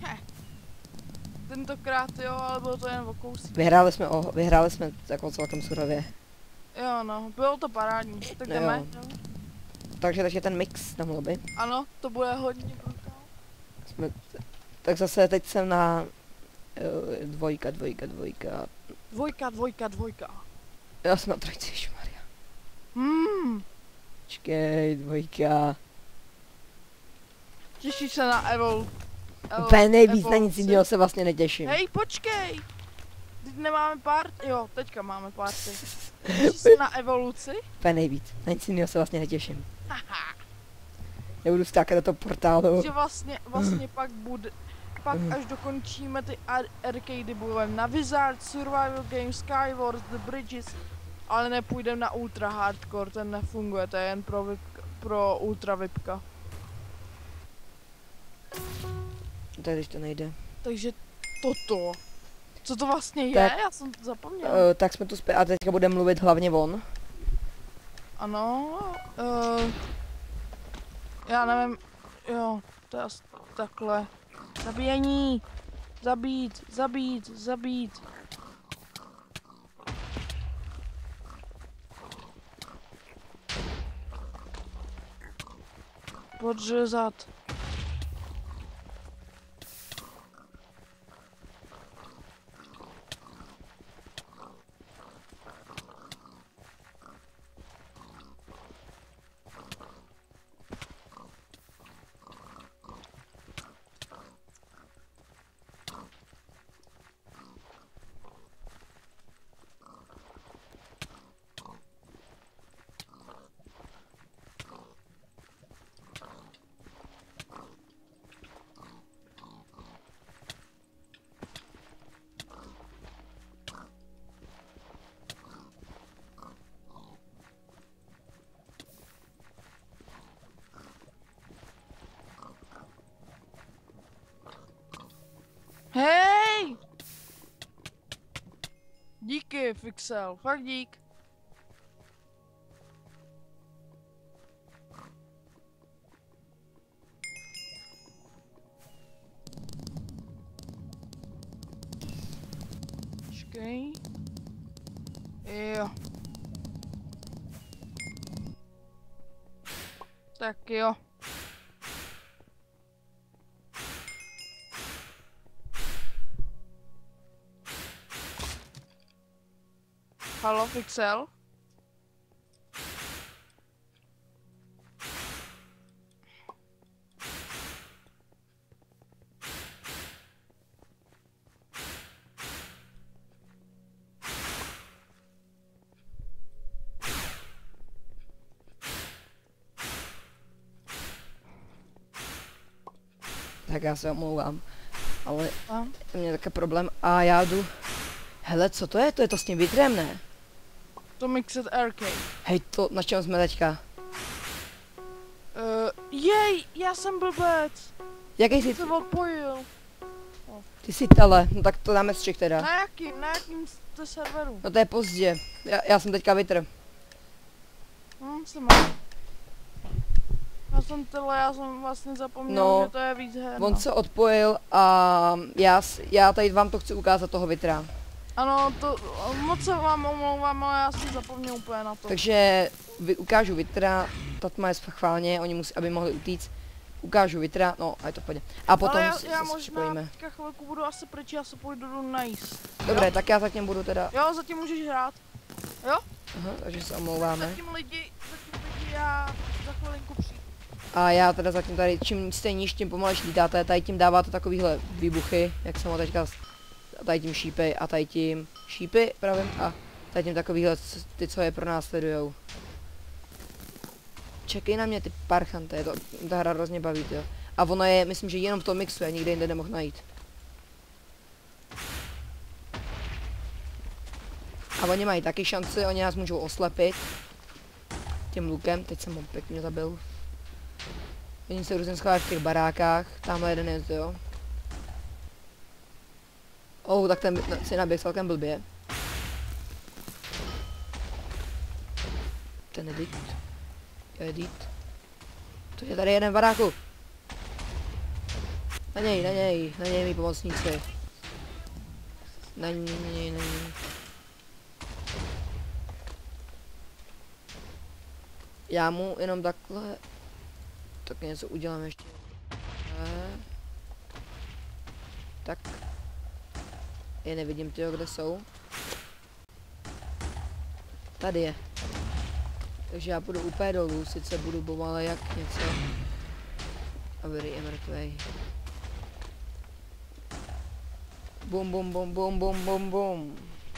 Tentokrát jo, ale bylo to jen o kousí. Vyhráli jsme, o, vyhráli jsme jako celkem surově. Jo no, bylo to parádní. Tak Jo. jdeme. Takže teď je ten mix na lobby. Ano, to bude hodně brutál. Jsme, tak zase teď jsem na uh, dvojka, dvojka, dvojka. Dvojka, dvojka, dvojka. Já jsem na trojce, ježišmarja. Hmm, Počkej, dvojka. těšíš se na Evol. Evol Úplně nejvíc, na evoluci? nic jiného se vlastně netěším. Hej, počkej! Teď nemáme party, jo, teďka máme party. Těšíš se na evoluci? Úplně nejvíc, na nic jiného se vlastně netěším. Nebudu skákat do toho portálu. Že vlastně, vlastně pak bude, pak až dokončíme ty ar arcady, budeme na Wizard, Survival Games, Skywars, The Bridges, ale nepůjdeme na Ultra Hardcore, ten nefunguje, to je jen pro, vip, pro Ultra Vipka. Tak když to nejde. Takže toto. Co to vlastně je? Tak- Já jsem to zapomněl. Uh, tak jsme tu zpět a teďka budeme mluvit hlavně on. Ano, uh, já nevím, jo, to je asi takhle. Zabíjení, zabít, zabít, zabít. Podřezat. Hej! Díky, Fixel, fakt dík. Počkej. Jo. Tak jo. Halo, Fixel? Tak já se omlouvám. Ale A? to mě je také problém a já jdu. Hele, co to je? To je to s tím vitrem, ne? To Mixed Arcade. Hej, to na čem jsme teďka? Uh, jej, já jsem blbec. Jaký jsi? Se odpojil. Ty jsi tele, no tak to dáme střih teda. Na jakým, na jakým jste serveru? No to je pozdě. Já, já jsem teďka vitr. Hm, jsem mal. Já jsem tohle, já jsem vlastně zapomněl, No, že to je víc her. On no. se odpojil a já, s- já tady vám to chci ukázat toho vitra. Ano, to, moc se vám omlouvám, ale já jsem zapomněl úplně na to. Takže vy, ukážu vitra, ta tma je schválně, oni musí, aby mohli utíct. Ukážu vitra, no a je to v pohodě. A potom ale já, s- já se možná připojíme. teďka chvilku budu asi pryč, já se půjdu do najíst. Dobré, tak já zatím budu teda, Jo, zatím můžeš hrát. Jo? aha, takže se omlouváme. Zatím lidi, zatím lidi, já za chvilinku přijdu. A já teda zatím tady, čím jste níž, tím pomalejš lítáte, tady tím dáváte takovýhle výbuchy, jak jsem ho teďka, s- tady tím šípy a tady tím šípy, pravím, a tady tím takovýhle, c- ty, co je pro nás sledujou. Čekej na mě, ty parchante, to, ta hra hrozně baví, jo. A ono je, myslím, že jenom v tom mixu, já nikde jinde nemohl najít. A oni mají taky šanci, oni nás můžou oslepit. Tím lukem, teď jsem ho pěkně zabil. Oni se různě schovají v těch barákách, tamhle jeden je, jo. Oh, tak ten si naběh celkem blbě. Ten edit. Edit. To je tady jeden v baráku. Na něj, na něj, na něj mý pomocníci. Na něj, na něj. Já mu jenom takhle. Tak něco udělám ještě. Tak. Je nevidím tyho, kde jsou. Tady je. Takže já půjdu úplně dolů, sice budu pomale jak něco. A Barry je mrtvej. Bum bum bum bum bum bum bum.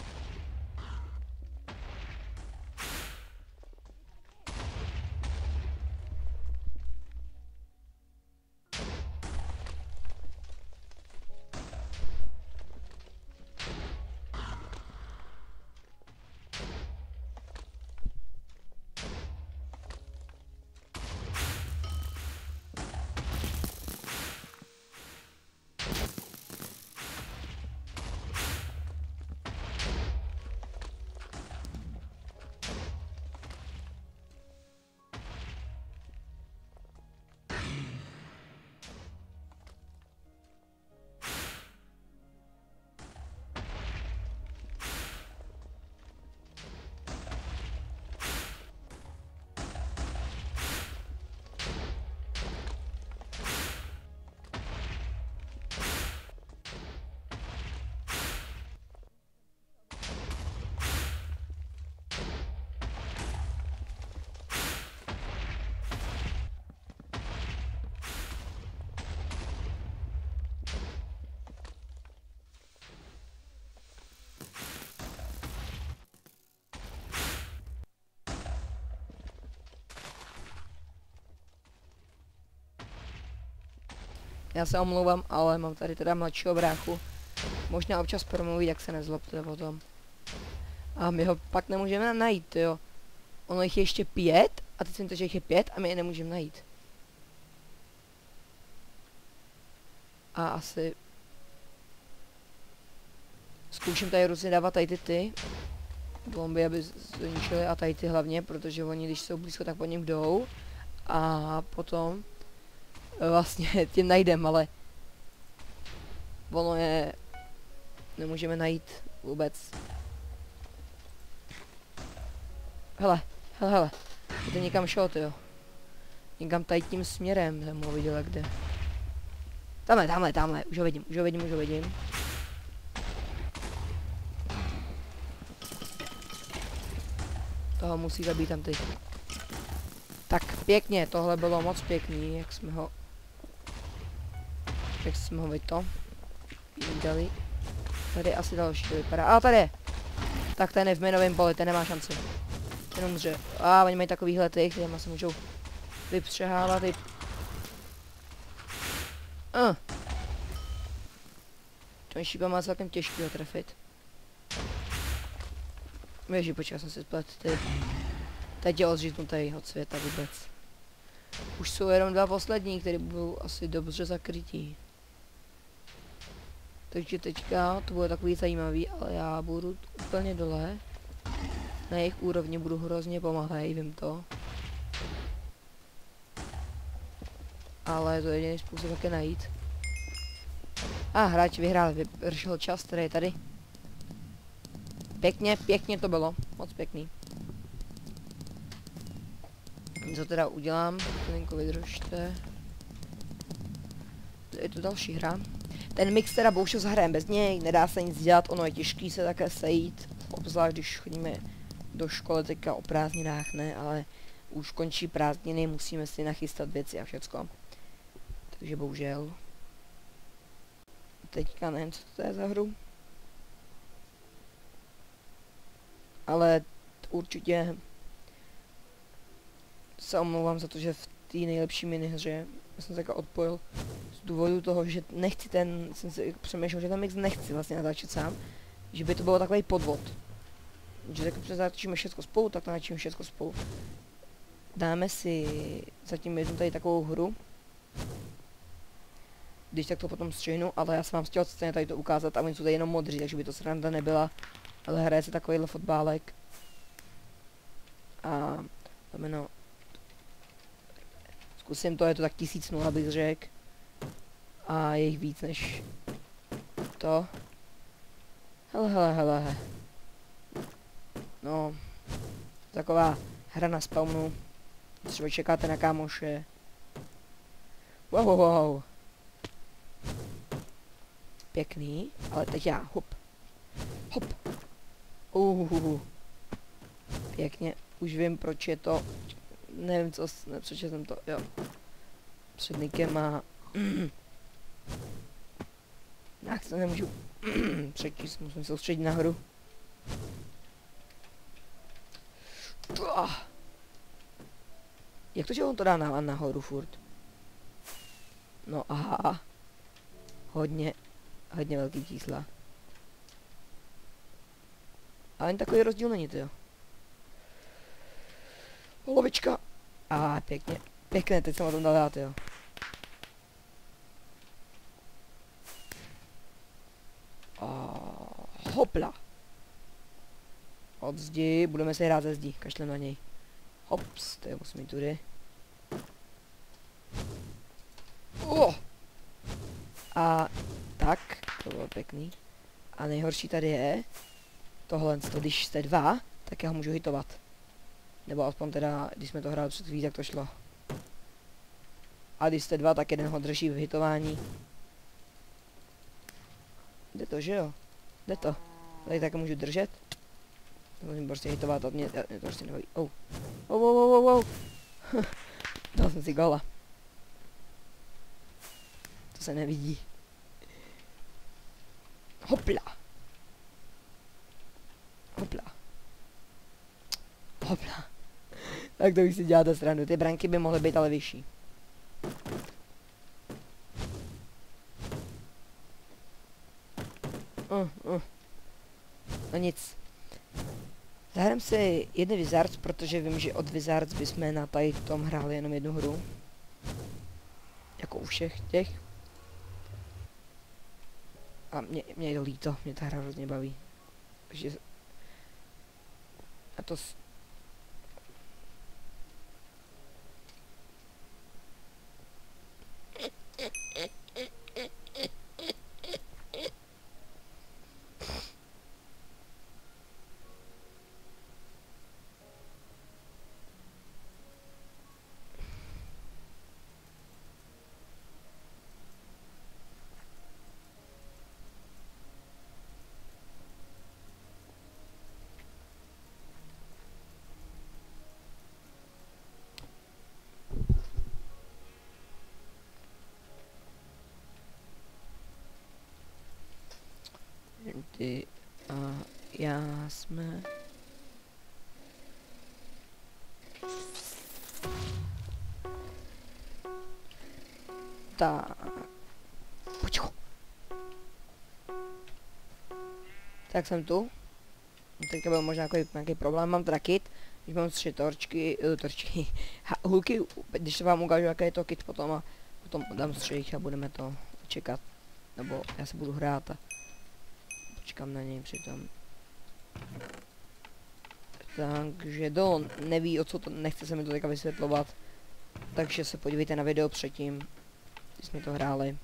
Já se omlouvám, ale mám tady teda mladšího bráchu. Možná občas promluví, jak se nezlobte potom. A my ho pak nemůžeme najít, jo. Ono jich je ještě pět, a teď jsem to, že jich je pět a my je nemůžeme najít. A asi... Zkouším tady různě dávat tady ty ty. Bomby, aby zničili a tady ty hlavně, protože oni, když jsou blízko, tak po něm jdou. A potom... Vlastně tím najdem, ale... Ono je... Nemůžeme najít vůbec. Hele, hele, hele. Je to někam šel, jo. Někam tady tím směrem, jsem ho viděl, kde. Tamhle, tamhle, tamhle, už ho vidím, už ho vidím, už ho vidím. Toho musí zabít tam ty. Tak, pěkně, tohle bylo moc pěkný, jak jsme ho... Jak jsme ho to dali. Tady asi další to vypadá. A tady je. Tak ten je v minovém poli, ten nemá šanci. Ten umře. A oni mají takovýhle ty, kterýma se můžou vypřehávat. Vyp... Uh. Ten šípa má celkem těžký ho trefit. Ježi, počkej, jsem si splet, ty. Teď je odříznutý od světa vůbec. Už jsou jenom dva poslední, které budou asi dobře zakrytí. Takže teďka to bude takový zajímavý, ale já budu úplně dole. Na jejich úrovni budu hrozně pomalej, vím to. Ale to je jediný způsob, jak je najít. A hráč vyhrál, vypršel čas, který je tady. Pěkně, pěkně to bylo, moc pěkný. Co teda udělám? Chvilinku vydržte. Je to další hra. Ten mix teda bohužel zahrajeme bez něj, nedá se nic dělat, ono je těžký se také sejít. Obzvlášť když chodíme do školy teďka o prázdninách, ne, ale už končí prázdniny, musíme si nachystat věci a všecko. Takže bohužel. Teďka nevím, co to je za hru. Ale určitě se omlouvám za to, že v té nejlepší minihře jsem se jako odpojil z důvodu toho, že nechci ten, jsem si přemýšlel, že ten mix nechci vlastně natáčet sám, že by to bylo takový podvod. že tak přezáčíme všechno spolu, tak natáčíme všechno spolu. Dáme si zatím jednu tady takovou hru. Když tak to potom střihnu, ale já jsem vám chtěl scéně tady to ukázat a oni jsou tady jenom modří, takže by to sranda nebyla. Ale hraje se takovýhle fotbálek. A znamená, zkusím to, je to tak tisíc nula, abych řekl. A je jich víc než to. Hele, hele, hele. No, taková hra na spawnu. Třeba čekáte na kámoše. Wow, wow, wow. Pěkný, ale teď já, hop. Hop. Uhuhu. Pěkně, už vím, proč je to. Nevím, co, ne, proč jsem to, jo. Před Nikem a... Já to nemůžu přečíst, musím soustředit na hru. Jak to, že on to dá na, nahoru furt? No aha. Hodně, hodně velký čísla. Ale jen takový rozdíl není to, jo. Polovička. A ah, pěkně. Pěkně, teď jsem o tom dal dát, jo. Oh, hopla. Od zdi, budeme se hrát ze zdi, kašlem na něj. Hops, to je musím jít tudy. Oh. A tak, to bylo pěkný. A nejhorší tady je, tohle, když jste dva, tak já ho můžu hitovat. Nebo aspoň teda, když jsme to hráli před chvílí, tak to šlo. A když jste dva, tak jeden ho drží v hitování. Jde to, že jo? Jde to. Tady také můžu držet. Můžu prostě hitovat, a mě, mě to prostě nebaví. Oh. Oh, oh, oh, oh, oh. Dal jsem si gola. To se nevidí. Hopla. Hopla. Hopla. Tak to už si děláte srandu. Ty branky by mohly být ale vyšší. Uh, uh. No nic. Zahrám si jeden Wizards, protože vím, že od Wizards bychom na tady tom hráli jenom jednu hru. Jako u všech těch. A mě, mě je to líto, mě ta hra hrozně baví. Takže... A to... S... Ty a já jsme... Tak... Počko. Tak jsem tu. Teďka byl možná nějaký problém, mám teda kit. Když mám tři torčky, uh, torčky, ha, hulky, když se vám ukážu, jaké je to kit potom a potom dám střih a budeme to čekat. Nebo já se budu hrát a počkám na něj přitom. Takže Don neví, o co to, nechce se mi to teďka vysvětlovat. Takže se podívejte na video předtím, když jsme to hráli.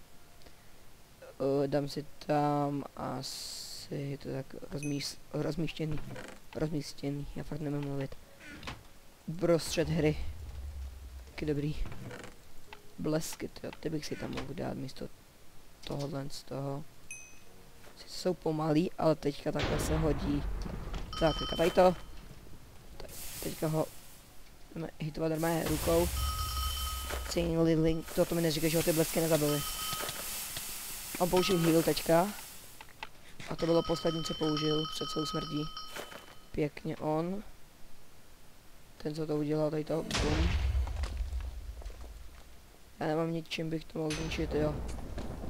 Uh, dám si tam asi to tak rozmíst, rozmístěný, rozmístěný, já fakt nemůžu mluvit. Prostřed hry. Taky dobrý. Blesky, tyjo, ty bych si tam mohl dát místo tohohle z toho. Sice jsou pomalý, ale teďka takhle se hodí. Tak, teďka tady to. Teďka ho budeme hitovat normálně rukou. Single link, toto mi neříká, že ho ty blesky nezabily. On použil heal teďka. A to bylo poslední, co použil před svou smrtí. Pěkně on. Ten, co to udělal, tady to. Bum. Já nemám ničím, bych to mohl zničit, jo.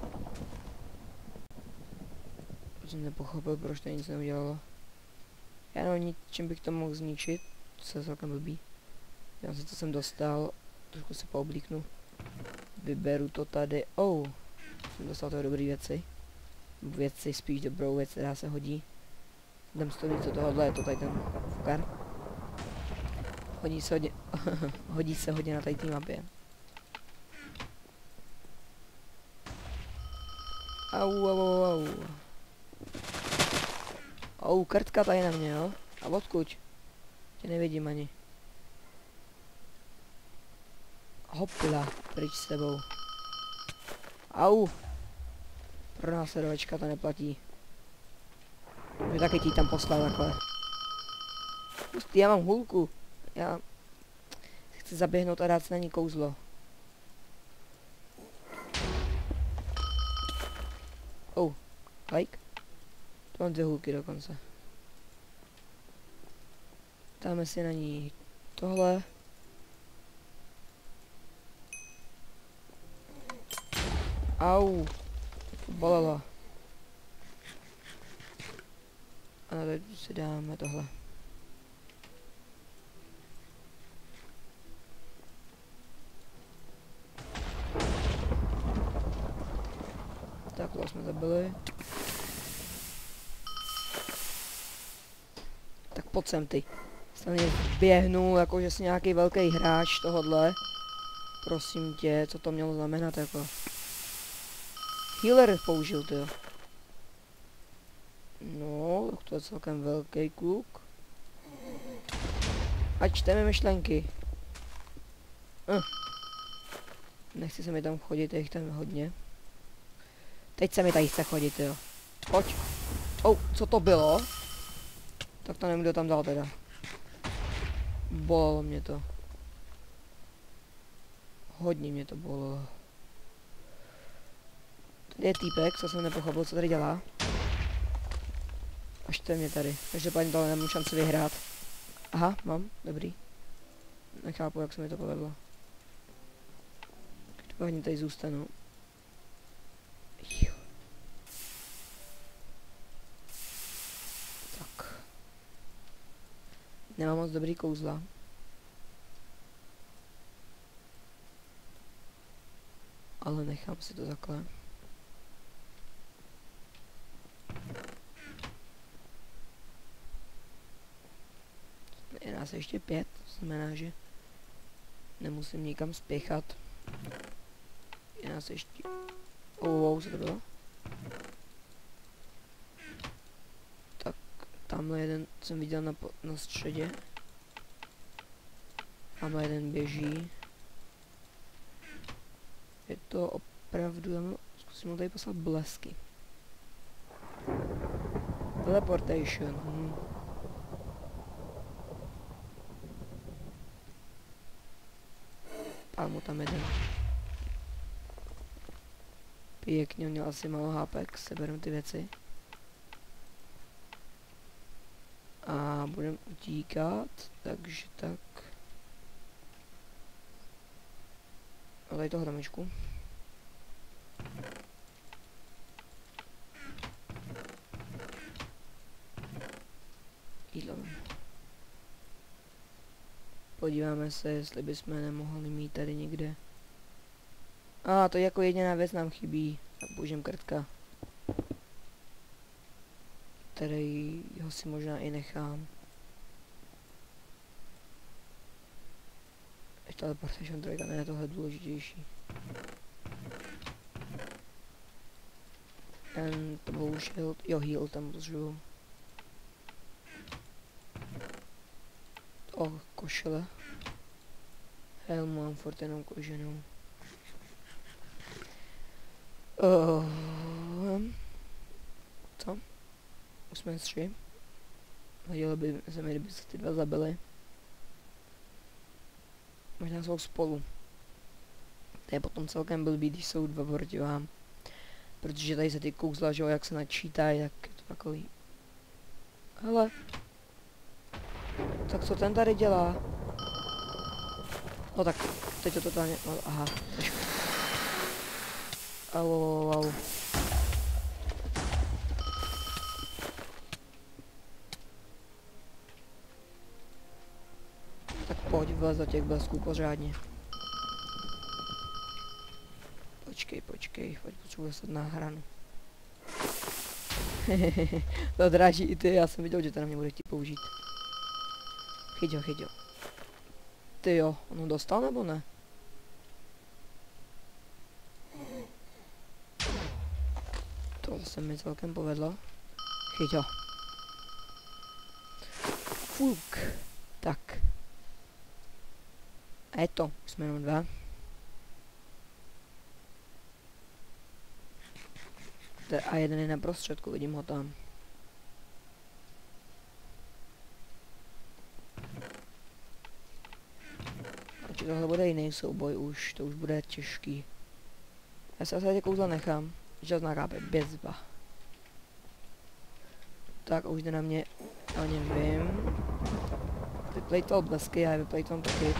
Jsem nepochopil, proč to nic neudělalo. Já nevím, ničím bych to mohl zničit. To se celkem blbý. Já si to jsem dostal. Trošku se pooblíknu. Vyberu to tady. Oh. Jsem dostal toho dobrý věci. Věci, spíš dobrou věc, která se hodí. Jdem z toho něco tohohle, je to tady ten fukar. Hodí se hodně, hodí se hodně na tady té mapě. Au, au, au, au. Au, kartka tady na mě, jo? A odkud? Tě nevidím ani. Hopla, pryč s tebou. Au. Pronásledovačka to neplatí. Že taky ti tam poslal takhle. Pustý, já mám hůlku. Já chci zaběhnout a dát si na ní kouzlo. Oh, like? To mám dvě hůlky dokonce. Dáme si na ní tohle. Au. To bolelo. A na to si dáme tohle. Takhle jsme zabili. Tak pojď sem ty. Stejně běhnu, jako že jsi nějaký velký hráč tohodle. Prosím tě, co to mělo znamenat jako. Healer použil to jo. No, tak to je celkem velký kluk. A čteme myšlenky. Uh. Nechci se mi tam chodit, je jich tam hodně. Teď se mi tady chce chodit, jo. Pojď. Oh, co to bylo? Tak to nevím, kdo tam dal teda. Bolelo mě to. Hodně mě to bolelo. Tady je týpek, co jsem nepochopil, co tady dělá. Až to je mě tady. Každopádně tohle nemám šanci vyhrát. Aha, mám, dobrý. Nechápu, jak se mi to povedlo. Každopádně tady zůstanu. Jo. Tak. Nemám moc dobrý kouzla. Ale nechám si to takhle. Je nás ještě pět, to znamená, že nemusím nikam spěchat. Je nás ještě... Oh, oh, co to bylo? Tak, tamhle jeden jsem viděl na, na středě. Tamhle jeden běží. Je to opravdu, já mám, zkusím mu tady poslat blesky. Teleportation. Hm. Pál mu tam jeden. Pěkně, měl asi malo hápek, seberem ty věci. A budeme utíkat, takže tak. A tady to hromečku. Jídlo. Podíváme se, jestli bychom nemohli mít tady někde. A ah, to jako jediná věc nám chybí. Tak použijem krtka. Který ho si možná i nechám. Ještě teleportation trojka, ne, tohle je důležitější. Ten to bohužel, jo, heal tam použiju. O, košile. Helm mám furt jenom koženou. Uh, co? Už jsme tři. Hodilo by se mi, kdyby se ty dva zabili. Možná jsou spolu. To je potom celkem blbý, když jsou dva proti vám. Protože tady se ty kouzla, že jo, jak se načítají, tak je to takový. Hele. Tak co ten tady dělá? No tak, teď to totálně, no, aha, trošku. Au, au, au, au. Pojď vlez do těch blesků pořádně. Počkej, počkej, pojď, potřebuji se na hranu. To dráží i ty, já jsem viděl, že to na mě bude chtít použít. Chyť ho, chyť ho. Ty jo, on ho dostal nebo ne? To se mi celkem povedlo. Chyť ho. Fuk. Tak. A je to, už jsme jenom dva. A jeden je na prostředku, vidím ho tam. Takže tohle bude jiný souboj už, to už bude těžký. Já se asi kouzla nechám, žádná kápe, bezba. Tak už jde na mě, o něm vím. Vyplejtoval blesky, já je vyplejtovám taky.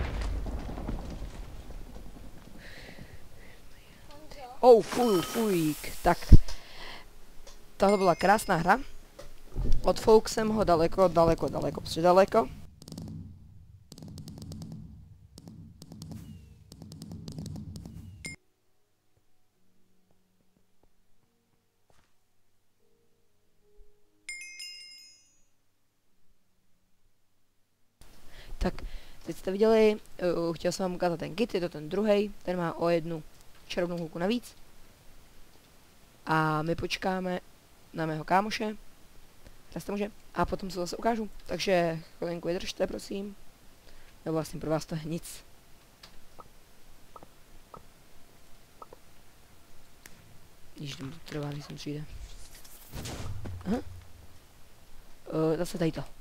Oh, fuj, fujk, tak. Tohle byla krásná hra. Odfouk jsem ho daleko, daleko, daleko, přidaleko. Tak, teď jste viděli, uh, chtěl jsem vám ukázat ten kit, je to ten druhý, ten má o jednu čarovnou hulku navíc. A my počkáme na mého kámoše, může, a potom se zase ukážu. Takže chvilinku vydržte, prosím. Nebo vlastně pro vás to je nic. Když to trvá, když sem přijde. Aha. Uh, zase tady to.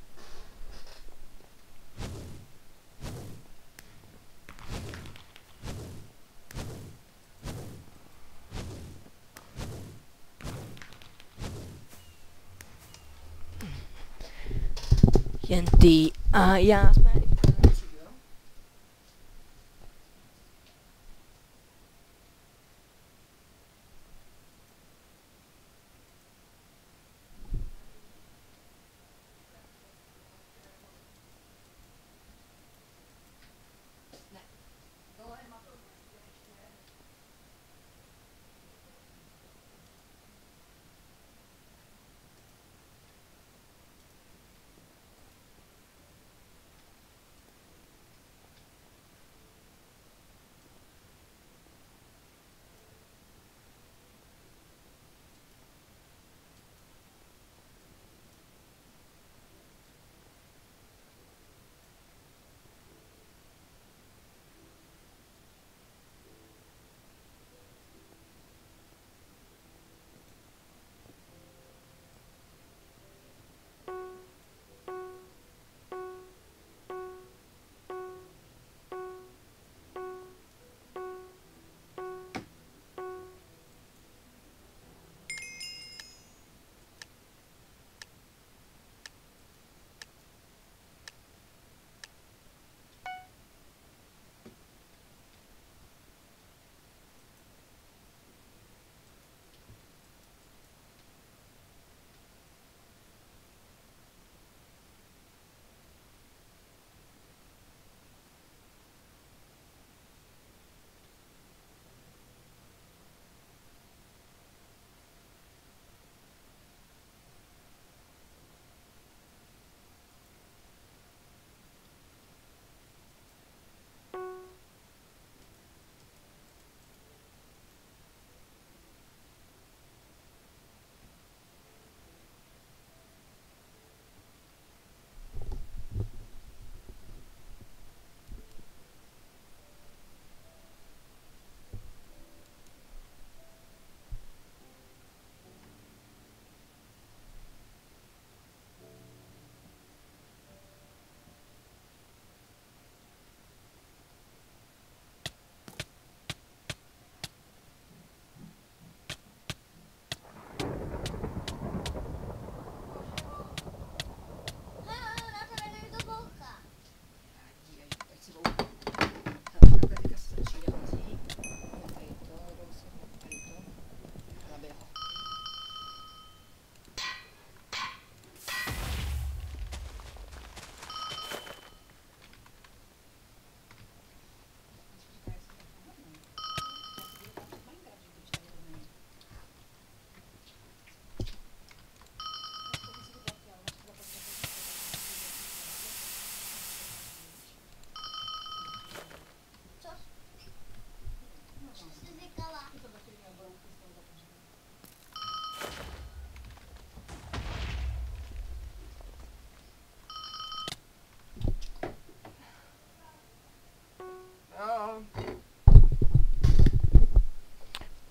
Jen ty a já jsme...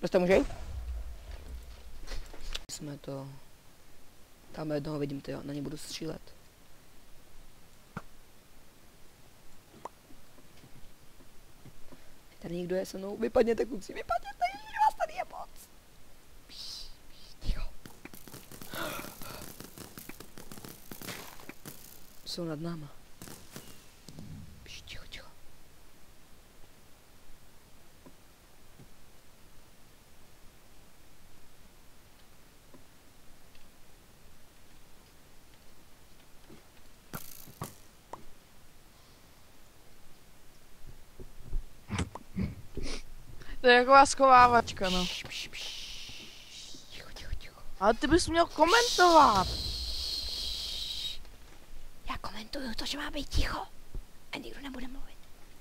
Prostě můžej? Jsme to... Tam jednoho vidím, tyjo, na ně budu střílet. Tady někdo je se mnou, vypadněte kluci, vypadněte, vás tady je moc. Ticho. Jsou nad náma. Pš, ticho, ticho. To je taková schovávačka, no. Pš, pš, pš. Ticho, ticho, ticho. Ale ty bys měl komentovat. Já komentuju to, že má být ticho. A nikdo nebude mluvit.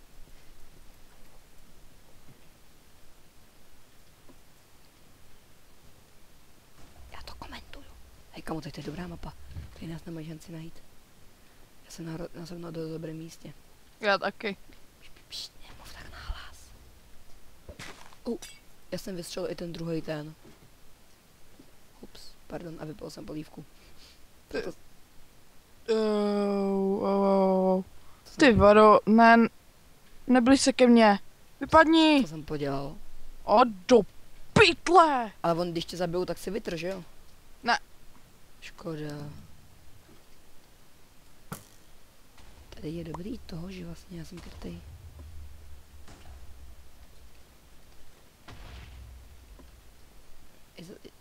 Já to komentuju. Hej kamo, tak to je dobrá mapa. Tady nás nemají šanci najít. Já jsem na, já jsem na do dobrém místě. Já taky. Pš, pš, pš, nemluv tak nahlas. Uh, já jsem vystřelil i ten druhý ten. Ups, pardon, a vypal jsem polívku. To, to, Uh, uh, uh. Ty vado, ne, neblíž se ke mně. Vypadni. to jsem podělal. O do pytle. Ale on, když tě zabijou, tak si vytrž, jo? Ne. Škoda. Tady je dobrý toho, že vlastně já jsem krtej. Je to-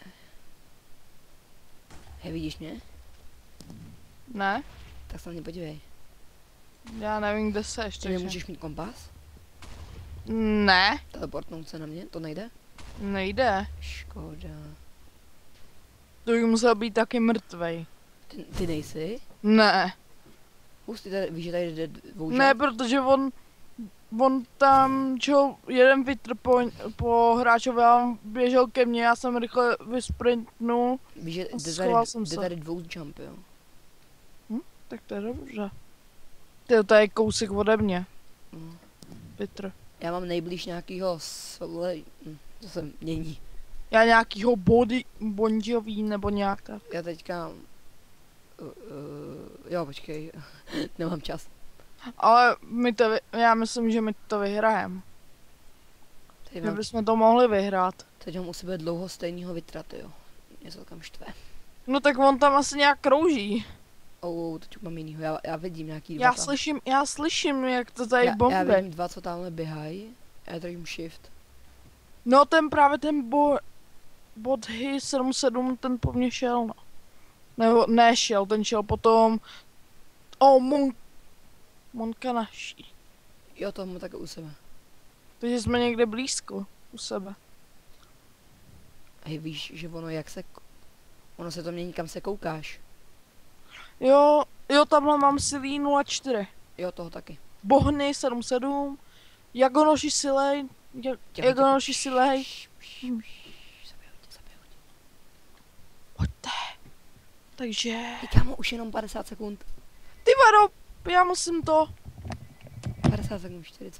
Hej, vidíš mě? Ne, Tak se na mě podívej. já nevím, kde seš, Ty takže. nemůžeš mít kompas? Ne, Teleportnout se na mě? To nejde? nejde. Škoda. To by musel být taky mrtvej. Ty, ty nejsi? Ne, Hustý, tady, víš, že tady jde dvou ne, protože on, on tam, čo, jeden vitr po, po hráčovi a on běžel ke mně, já jsem rychle vysprintnul, Víš, že jde tady, schoval jsem jde se. tady dvou jump, jo? tak to je dobře. Ty, to je kousek ode mě, No. vitr. Já mám nejblíž nějakýho sole... Hm, to se mění. Já nějakýho body, bonžový nebo nějak tak. Já teďka... Uh, uh, jo, počkej. Nemám čas. Ale my to, vy, já myslím, že my to vyhrajeme. Teď My mám, bychom to mohli vyhrát. teď mám u sebe dlouho stejného vytraty, jo. Mě se to kam štve. No tak on tam asi nějak krouží. Oh, teď mám jinýho. Já, já vidím nějaký dva Já tam. slyším, já slyším, jak to tady já, já bombe. vidím dva, co tamhle běhají. Já držím shift. No ten právě ten bo, bodhy sedm sedm, ten po mně šel, no. Nebo nešel, ten šel potom... O, oh, mon... Monka naší. Jo, to mám také u sebe. Takže jsme někde blízko u sebe. Hej, víš, že ono jak se... k- Ono se to mění, kam se koukáš. Jo, jo, tamhle mám silí nula čtyři. Jo, toho taky. Bohny sedm sedm. Jagonoši silej. Jak, Těho, Jagonoši silej. Zabijou tě, zabijou tě. Pojďte. Takže... Hej, kámo, už jenom padesát sekund. Ty vado, já musím to. padesát sekund, čtyřicet.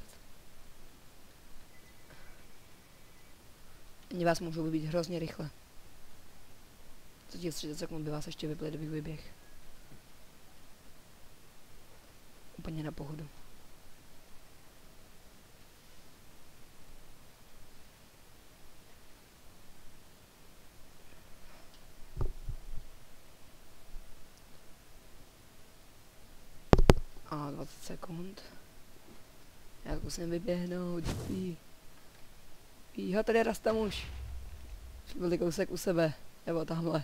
Oni vás můžou vybít hrozně rychle. Co těch třicet sekund by vás ještě vypli, kdybych vyběh. Úplně na pohodu. A dvacet sekund. Já zkusím vyběhnout. Ví. Ví, ho, tady je Rastamuš. Byl kousek u sebe. Nebo tamhle.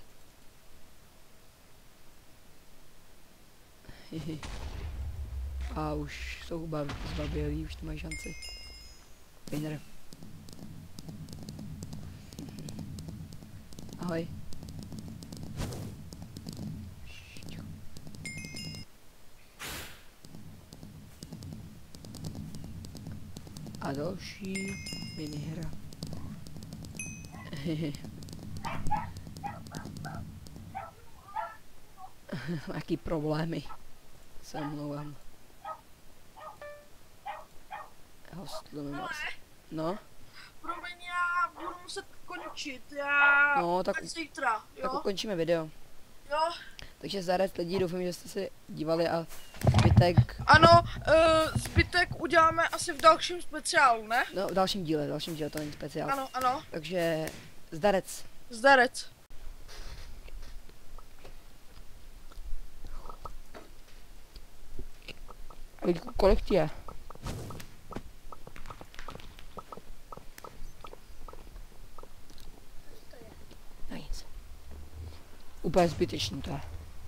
Hihi. A už jsou bav, zbabělí, už to mají šanci. Winner. Ahoj. Šťo. A další minihra. Jaký problémy. Se omlouvám. Hostlumím vás. No? Promiň, já budu muset končit, já... No, tak- Až zítra, Tak jo? ukončíme video. Jo? Takže zarec lidí, doufám, že jste se dívali a zbytek, Ano, uh, zbytek uděláme asi v dalším speciálu, ne? no v dalším díle, v dalším díle, to není speciál. Ano, ano, Takže zdarec. zdarec. Lidku, kolik ti je? No nic. Úplně zbytečný to je.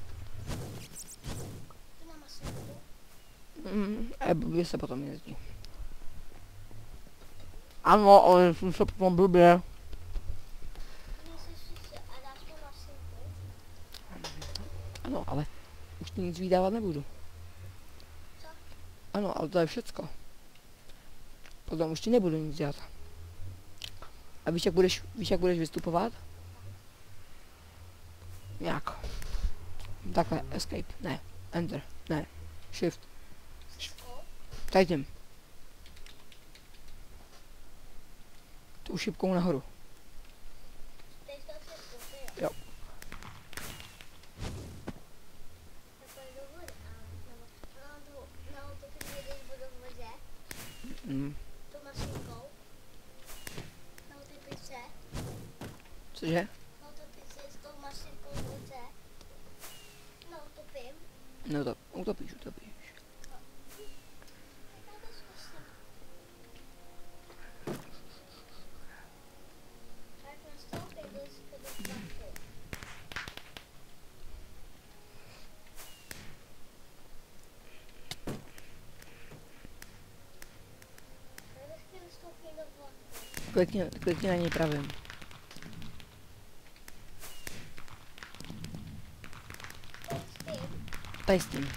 To mám asi nebudu. Mm, a blbě se potom jezdí. Ano, ale jsem se potom blbě. Myslíš si, a dáš mu masinku? Ano, ale už ti nic vydávat nebudu. Co? Ano, ale to je všecko. Potom už ti nebudu nic dělat. A víš, jak budeš, víš, jak budeš vystupovat? Jak? Takhle, escape, ne, enter, ne, shift, tady tím. Tu šipkou nahoru. Teď to se skupí, Jo. Tak pojď do vody, a nebo, nebo, nebo to ty když budu v vodě, Mm. tu masinkou, nebo ty pice, Cože? no to pice s tou masinkou v vodě, no to pím, No to, utopíš, utopíš. já to zkusím. Tak nastoupí do do tlaku. Já vždycky nastoupím do vlaku. Klikni, klikni na něj pravým. To je s tím. Tady s tím.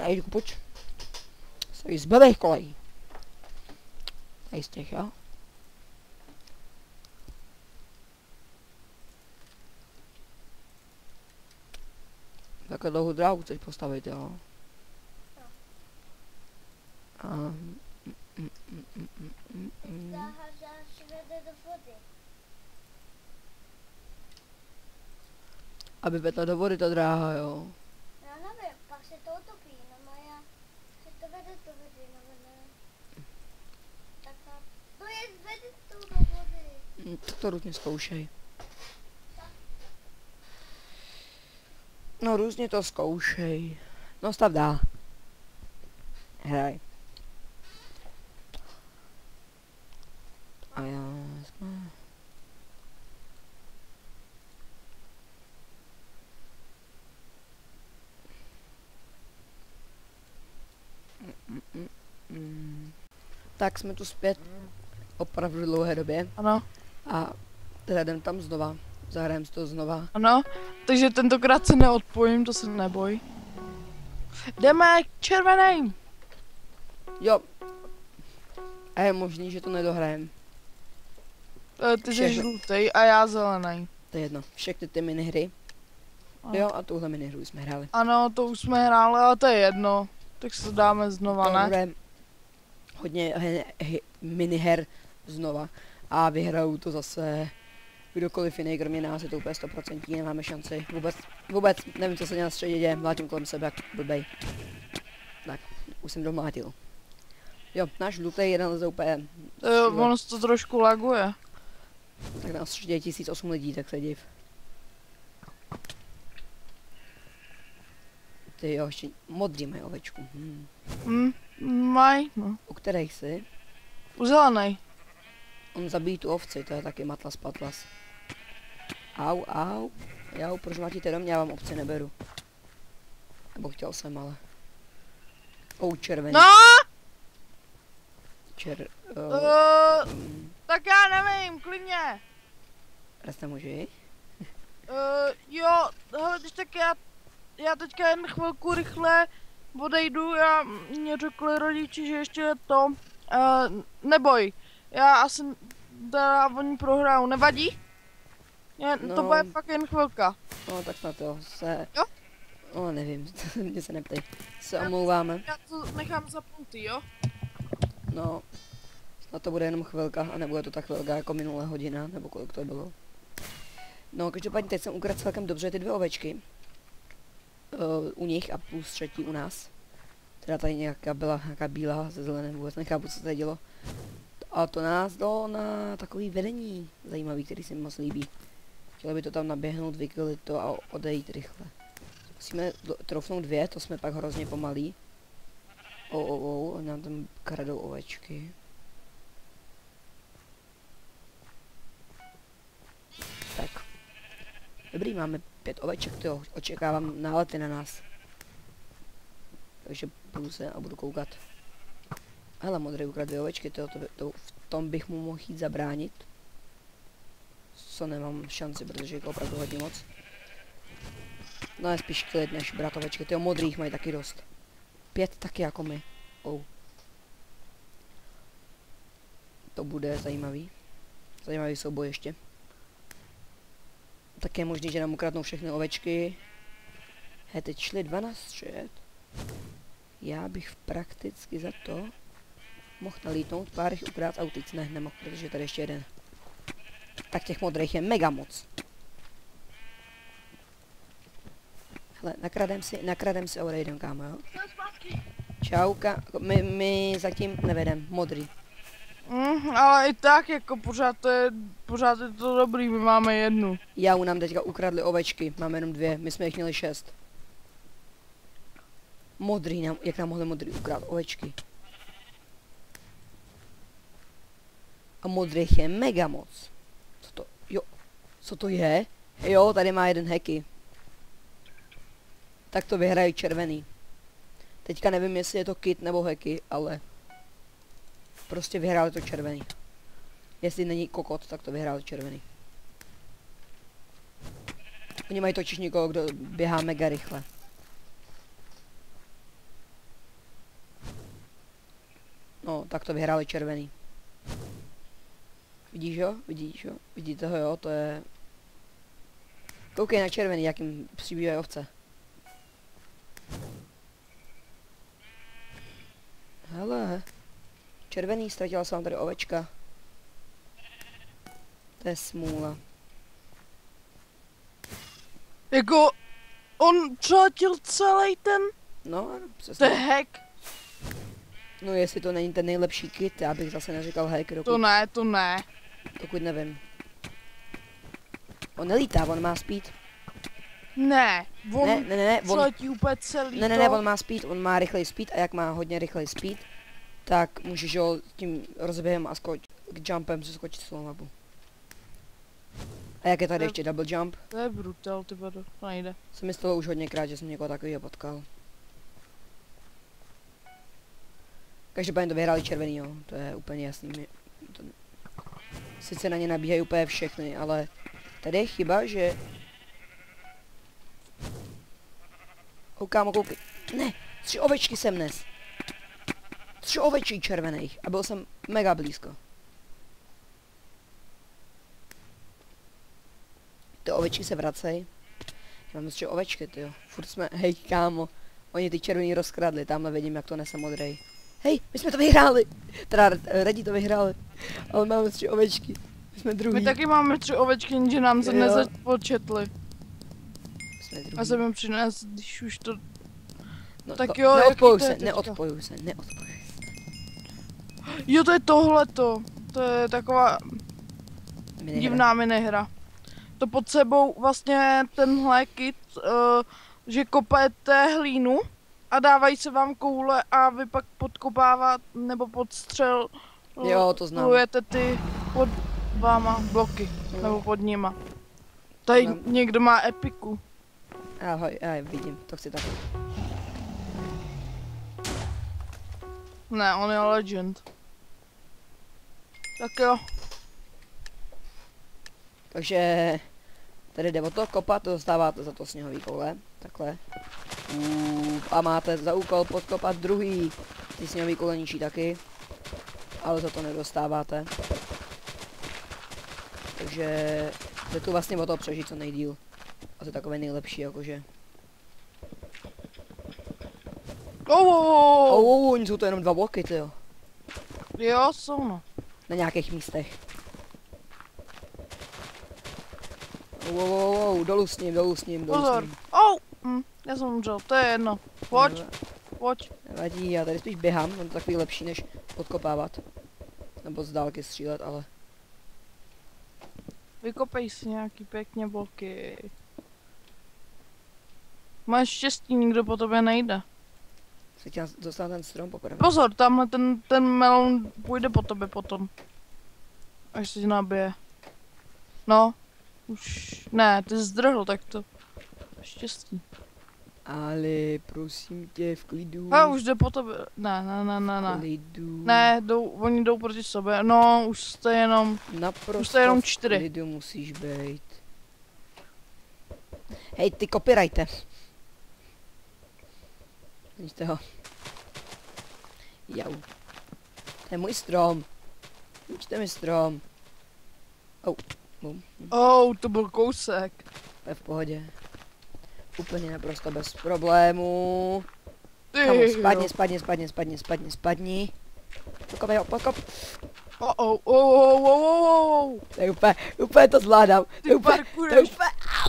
Nejdu, pojď. Jsi z blbých kolejí. Tady z těch, jo? Takhle dlouhou dráhu chceš postavit, jo? A... mm, mm, mm, mm, mm, mm. Dráha až vede do vody. Aby vedla do vody ta dráha, jo? Já nevím, pak se to utopí, no Maja. Se to vede do vody, no ne. Tak a to je vede to do vody. Mm, tak to různě zkoušej. No různě to zkoušej. No stav dál. Hraj. A já jsme... Mm, mm, mm. Tak jsme tu zpět opravdu dlouhé době Ano, a teda jdem tam znova, zahrajeme si to znova. ano. Takže tentokrát se neodpojím, to se neboj. Jdeme k červeným. Jo. A je možný, že to nedohrajem. E, ty jsi Všechno. žlutý a já zelený. To je jedno. Všechny ty minihry. Ano. Jo, a tuhle minihru jsme hráli. Ano, to už jsme hráli, ale to je jedno. Tak se to dáme znova, To ne? bude hodně he, he, miniher znova. A vyhrajou to zase kdokoliv jiný, kromě nás, je to úplně sto procent, nemáme šanci. Vůbec, vůbec, nevím, co se na středě děje, mlátím kolem sebe jak blbej. Tak, už jsem domlátil. Jo, náš žlutý jeden leze úplně... E, ono se to trošku laguje. Tak na středě je tisíc osm lidí, tak se div. Ty jo, ještě modrý mají ovečku. Hmm. Hm, maj, no. U kterých jsi? U zelenej. On zabíjí tu ovci, to je taky matlas patlas. Au, au. Jau, proč mátíte do mě, já vám ovci neberu. Nebo chtěl jsem, ale... Ou, červený. No! Čer... Uh, Uh, um, tak já nevím, klidně. Resta můži? Uh, jo, hele, když tak já, já teďka jen chvilku rychle odejdu, já mě řekli rodiči, že ještě je to, uh, neboj, já asi, teda oni prohrajou, nevadí? Je, no. To No. bude fakt jen chvilka. No, tak snad jo, se... Jo? No, nevím, mě se neptej. Se omlouváme. Já to nechám zapnutý, jo? No, snad to bude jenom chvilka a nebude to tak chvilka jako minulé hodina, nebo kolik to bylo. No, každopádně teď jsem ukradl celkem dobře ty dvě ovečky. Uh, u nich a plus třetí u nás. Teda tady nějaká byla nějaká bílá ze zelené, vůbec nechápu, co se tady dělo. A to nás dalo na takový vedení zajímavý, který se mi moc líbí. Chtělo by to tam naběhnout, vyklit to a odejít rychle. Musíme trofnout dvě, to jsme pak hrozně pomalí. O, o, o, nám tam kradou ovečky. Tak. Dobrý, máme pět oveček, to očekávám nálety na nás. Takže půjdu se a budu koukat. Hele, modrý ukradl dvě ovečky, to, to, to, v tom bych mu mohl jít zabránit. Co nemám šanci, protože je to opravdu hodně moc. No je spíš klid než brát ovečky, tyjo, modrých mají taky dost. Pět taky jako my. Oh. To bude zajímavý. Zajímavý souboj ještě. Tak je možný, že nám ukradnou všechny ovečky. He, teď šli dva na střed. Já bych prakticky za to mohl nalítnout, pár jich ukrát a utíct. Ne, nemohl, protože tady ještě jeden. Tak těch modrých je mega moc. Hele, nakradem si, nakradem si a odejdem, kámo, jo? Čauka, my, my zatím nevedem, modrý. Mm, ale i tak, jako pořád to je, pořád je to dobrý, my máme jednu. Já nám teďka ukradli ovečky, máme jenom dvě, my jsme jich měli šest. Modrý nám, jak nám mohli modrý ukrát ovečky. A modrých je mega moc. Co to, jo, co to je? Jo, tady má jeden hacky. Tak to vyhrají červený. Teďka nevím, jestli je to kit nebo hacky, ale prostě vyhráli to červený. Jestli není kokot, tak to vyhráli červený. Oni mají totiž někoho, kdo běhá mega rychle. tak to vyhráli červený. Vidíš ho? Vidíš ho? Vidíte ho, jo? To je... Koukej na červený, jak jim přibývají ovce. Hele. Červený, ztratila se vám tady ovečka. To je smůla. Jako, on přeletěl celý ten, No, ano, to přesně. je hack. No jestli to není ten nejlepší kit, já bych zase neříkal hack, dokud, To ne, to ne. dokud nevím. On nelítá, on má speed. Ne, on Ne, ne, ne, ne, on, přeletí úplně celý ne, ne, to. ne, on má speed, on má rychlej speed a jak má hodně rychlej speed, tak můžeš ho tím rozběhem a skoč, k jumpem se skočit celou mapu. A jak je tady To- ještě double jump? To je brutal, ty to nejde. Jsem myslel už hodněkrát, že jsem někoho takového potkal. Každopádně to vyhráli červený, jo, to je úplně jasný. My- To... Sice na ně nabíhají úplně všechny, ale tady je chyba, že... O, kámo, koukej. Ne, tři ovečky jsem nes. Tři ovečky červených a byl jsem mega blízko. Ty ovečky se vracej. Máme tři ovečky, tyjo. Furt jsme, hej kámo. Oni ty červený rozkradli, tamhle vidím, jak to nese modrej. Hej, my jsme to vyhráli. Teda Redi to vyhráli. Ale máme tři ovečky. My jsme druhý. My taky máme tři ovečky, že nám se Jo. nezapočetli. My jsme druhý. A jsem jim přines, když už to... No, tak to, jo, jaký neodpojuj to je se, teďka? neodpojuj se, neodpojuj se. Jo, to je tohleto. To je taková Minihra. divná minihra. To pod sebou vlastně tenhle kit, uh, že kopete hlínu a dávají se vám koule a vy pak podkopávat nebo podstřel uh, Jo, to znám. plujete ty pod váma bloky, No. nebo pod nima. Tady Znám. někdo má epiku. Ahoj, ahoj, vidím, to chci taky. Ne, on je legend. Tak jo. Takže tady jde o to kopat, dostáváte za to sněhový koule, takhle. Uuu, a máte za úkol podkopat druhý. Ty sněhový koule ničí taky, ale za to nedostáváte. Takže jde tu vlastně o to přežít co nejdíl. A to je takové nejlepší, jakože. Oh, oh, oh, oh. Oh, oni jsou to jenom dva bloky, tyjo. Jo, jsou no. Na nějakých místech. Oh, oh, oh, oh, dolů s ním, dolů s ním, dolů Pozor. s ním. Oh, hm, já jsem umřel, to je jedno. Pojď, Neva- pojď. Nevadí, já tady spíš běhám, on to takový lepší než podkopávat. Nebo z dálky střílet, ale... Vykopej si nějaký pěkně bloky. Máš štěstí, nikdo po tobě nejde. Se chtěl dostat ten strom poprvé. Pozor, tamhle ten, ten melon půjde po tobě potom. Až se tě nabije. No, už ne, ty jsi zdrhl, tak to štěstí. Ale prosím tě, v klidu. A už jde po tobě, ne, ne, ne, ne, v ne. klidu. Ne, jdou, oni jdou proti sobě, no, už jste jenom, Naprosto už jste jenom v čtyři. klidu musíš být. Hej, ty copyrighte. Vidíte ho? Jau. To je můj strom. Učte mi strom. Oh, bum. oh, to byl kousek. To je v pohodě. Úplně naprosto bez problémů. Ty Kamu, jo. spadni, spadni, spadni, spadni, spadni, spadni. Pokop, jo, pokop. Oh, oh, oh, oh, oh, oh. To je úplně, úplně to zvládám. To je Ty úplně, to je parkuruješ. úplně...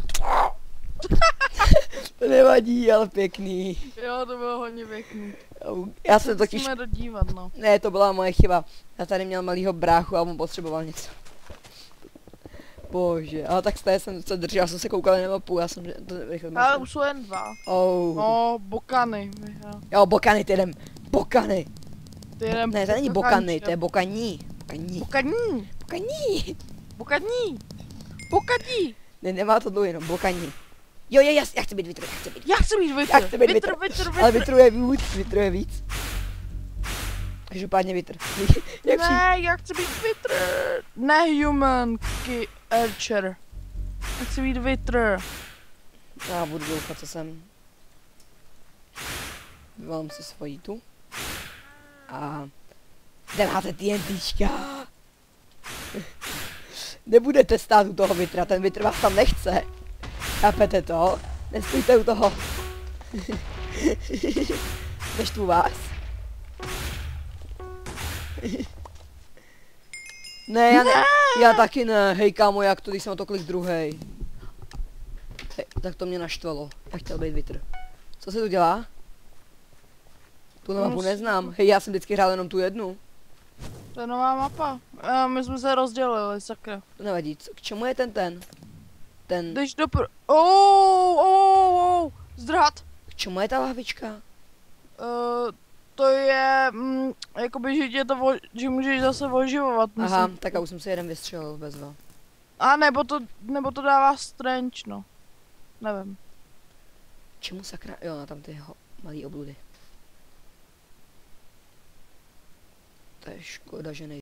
To nevadí, ale pěkný. Jo, to bylo hodně pěkný. Au, já jsem totiž... Musíme dodívat, no. Ne, to byla moje chyba. Já tady měl malýho bráchu a on potřeboval něco. Bože, ale tak stejně jsem se držel, já jsem se koukal na mapu, já jsem to rychle Ale myslel. už jsou jen dva. Oh. No, bokany. vyhrál. Jo, bokany, ty jdem. Bokany. Ty jeden Ne, to není bokany, to je bokaní. Bokaní. Bokaní. Bokaní. Bokaní. Bokaní. Ne, nemá to dlouho, jenom bokaní. Jo, jo, já, já chci být vitr, já chci být. Já chci být vitr. Já chci být Vitr, vitr. vitr, vitr. Ale vitru je víc, vitru je víc. Každopádně vitr. Jak přijít? Ne, já chci být vitr. Ne human ki archer. Já chci být vitr. Já budu doufat, co jsem. Vyvolám si svoji tu. A Kde máte TNTčka? Nebudete stát u toho vitra, ten vitr vás tam nechce. Chápete to? Nestůjte u toho. Neštvu vás. Ne, já, ne, já taky ne. Hej kámo, jak to, když jsem na to klik druhej. Hej, tak to mě naštvalo. Já chtěl být vitr. Co se tu dělá? Tu mapu neznám. Hej, já jsem vždycky hrál jenom tu jednu. To je nová mapa. A my jsme se rozdělili, sakra. To nevadí. Co, k čemu je ten ten? Ten... Když dopr... Oh, oh, oh, zdrhat. K čemu je ta lahvička? Uh, to je, mm, jakoby, že tě to, vo, že můžeš zase oživovat, myslím. Aha, tak já už jsem si jeden vystřelil bezva. A nebo to, nebo to dává strange, no. Nevím. Čemu sakra? Jo, na tam ty ho, malý obludy. To je škoda, že nej.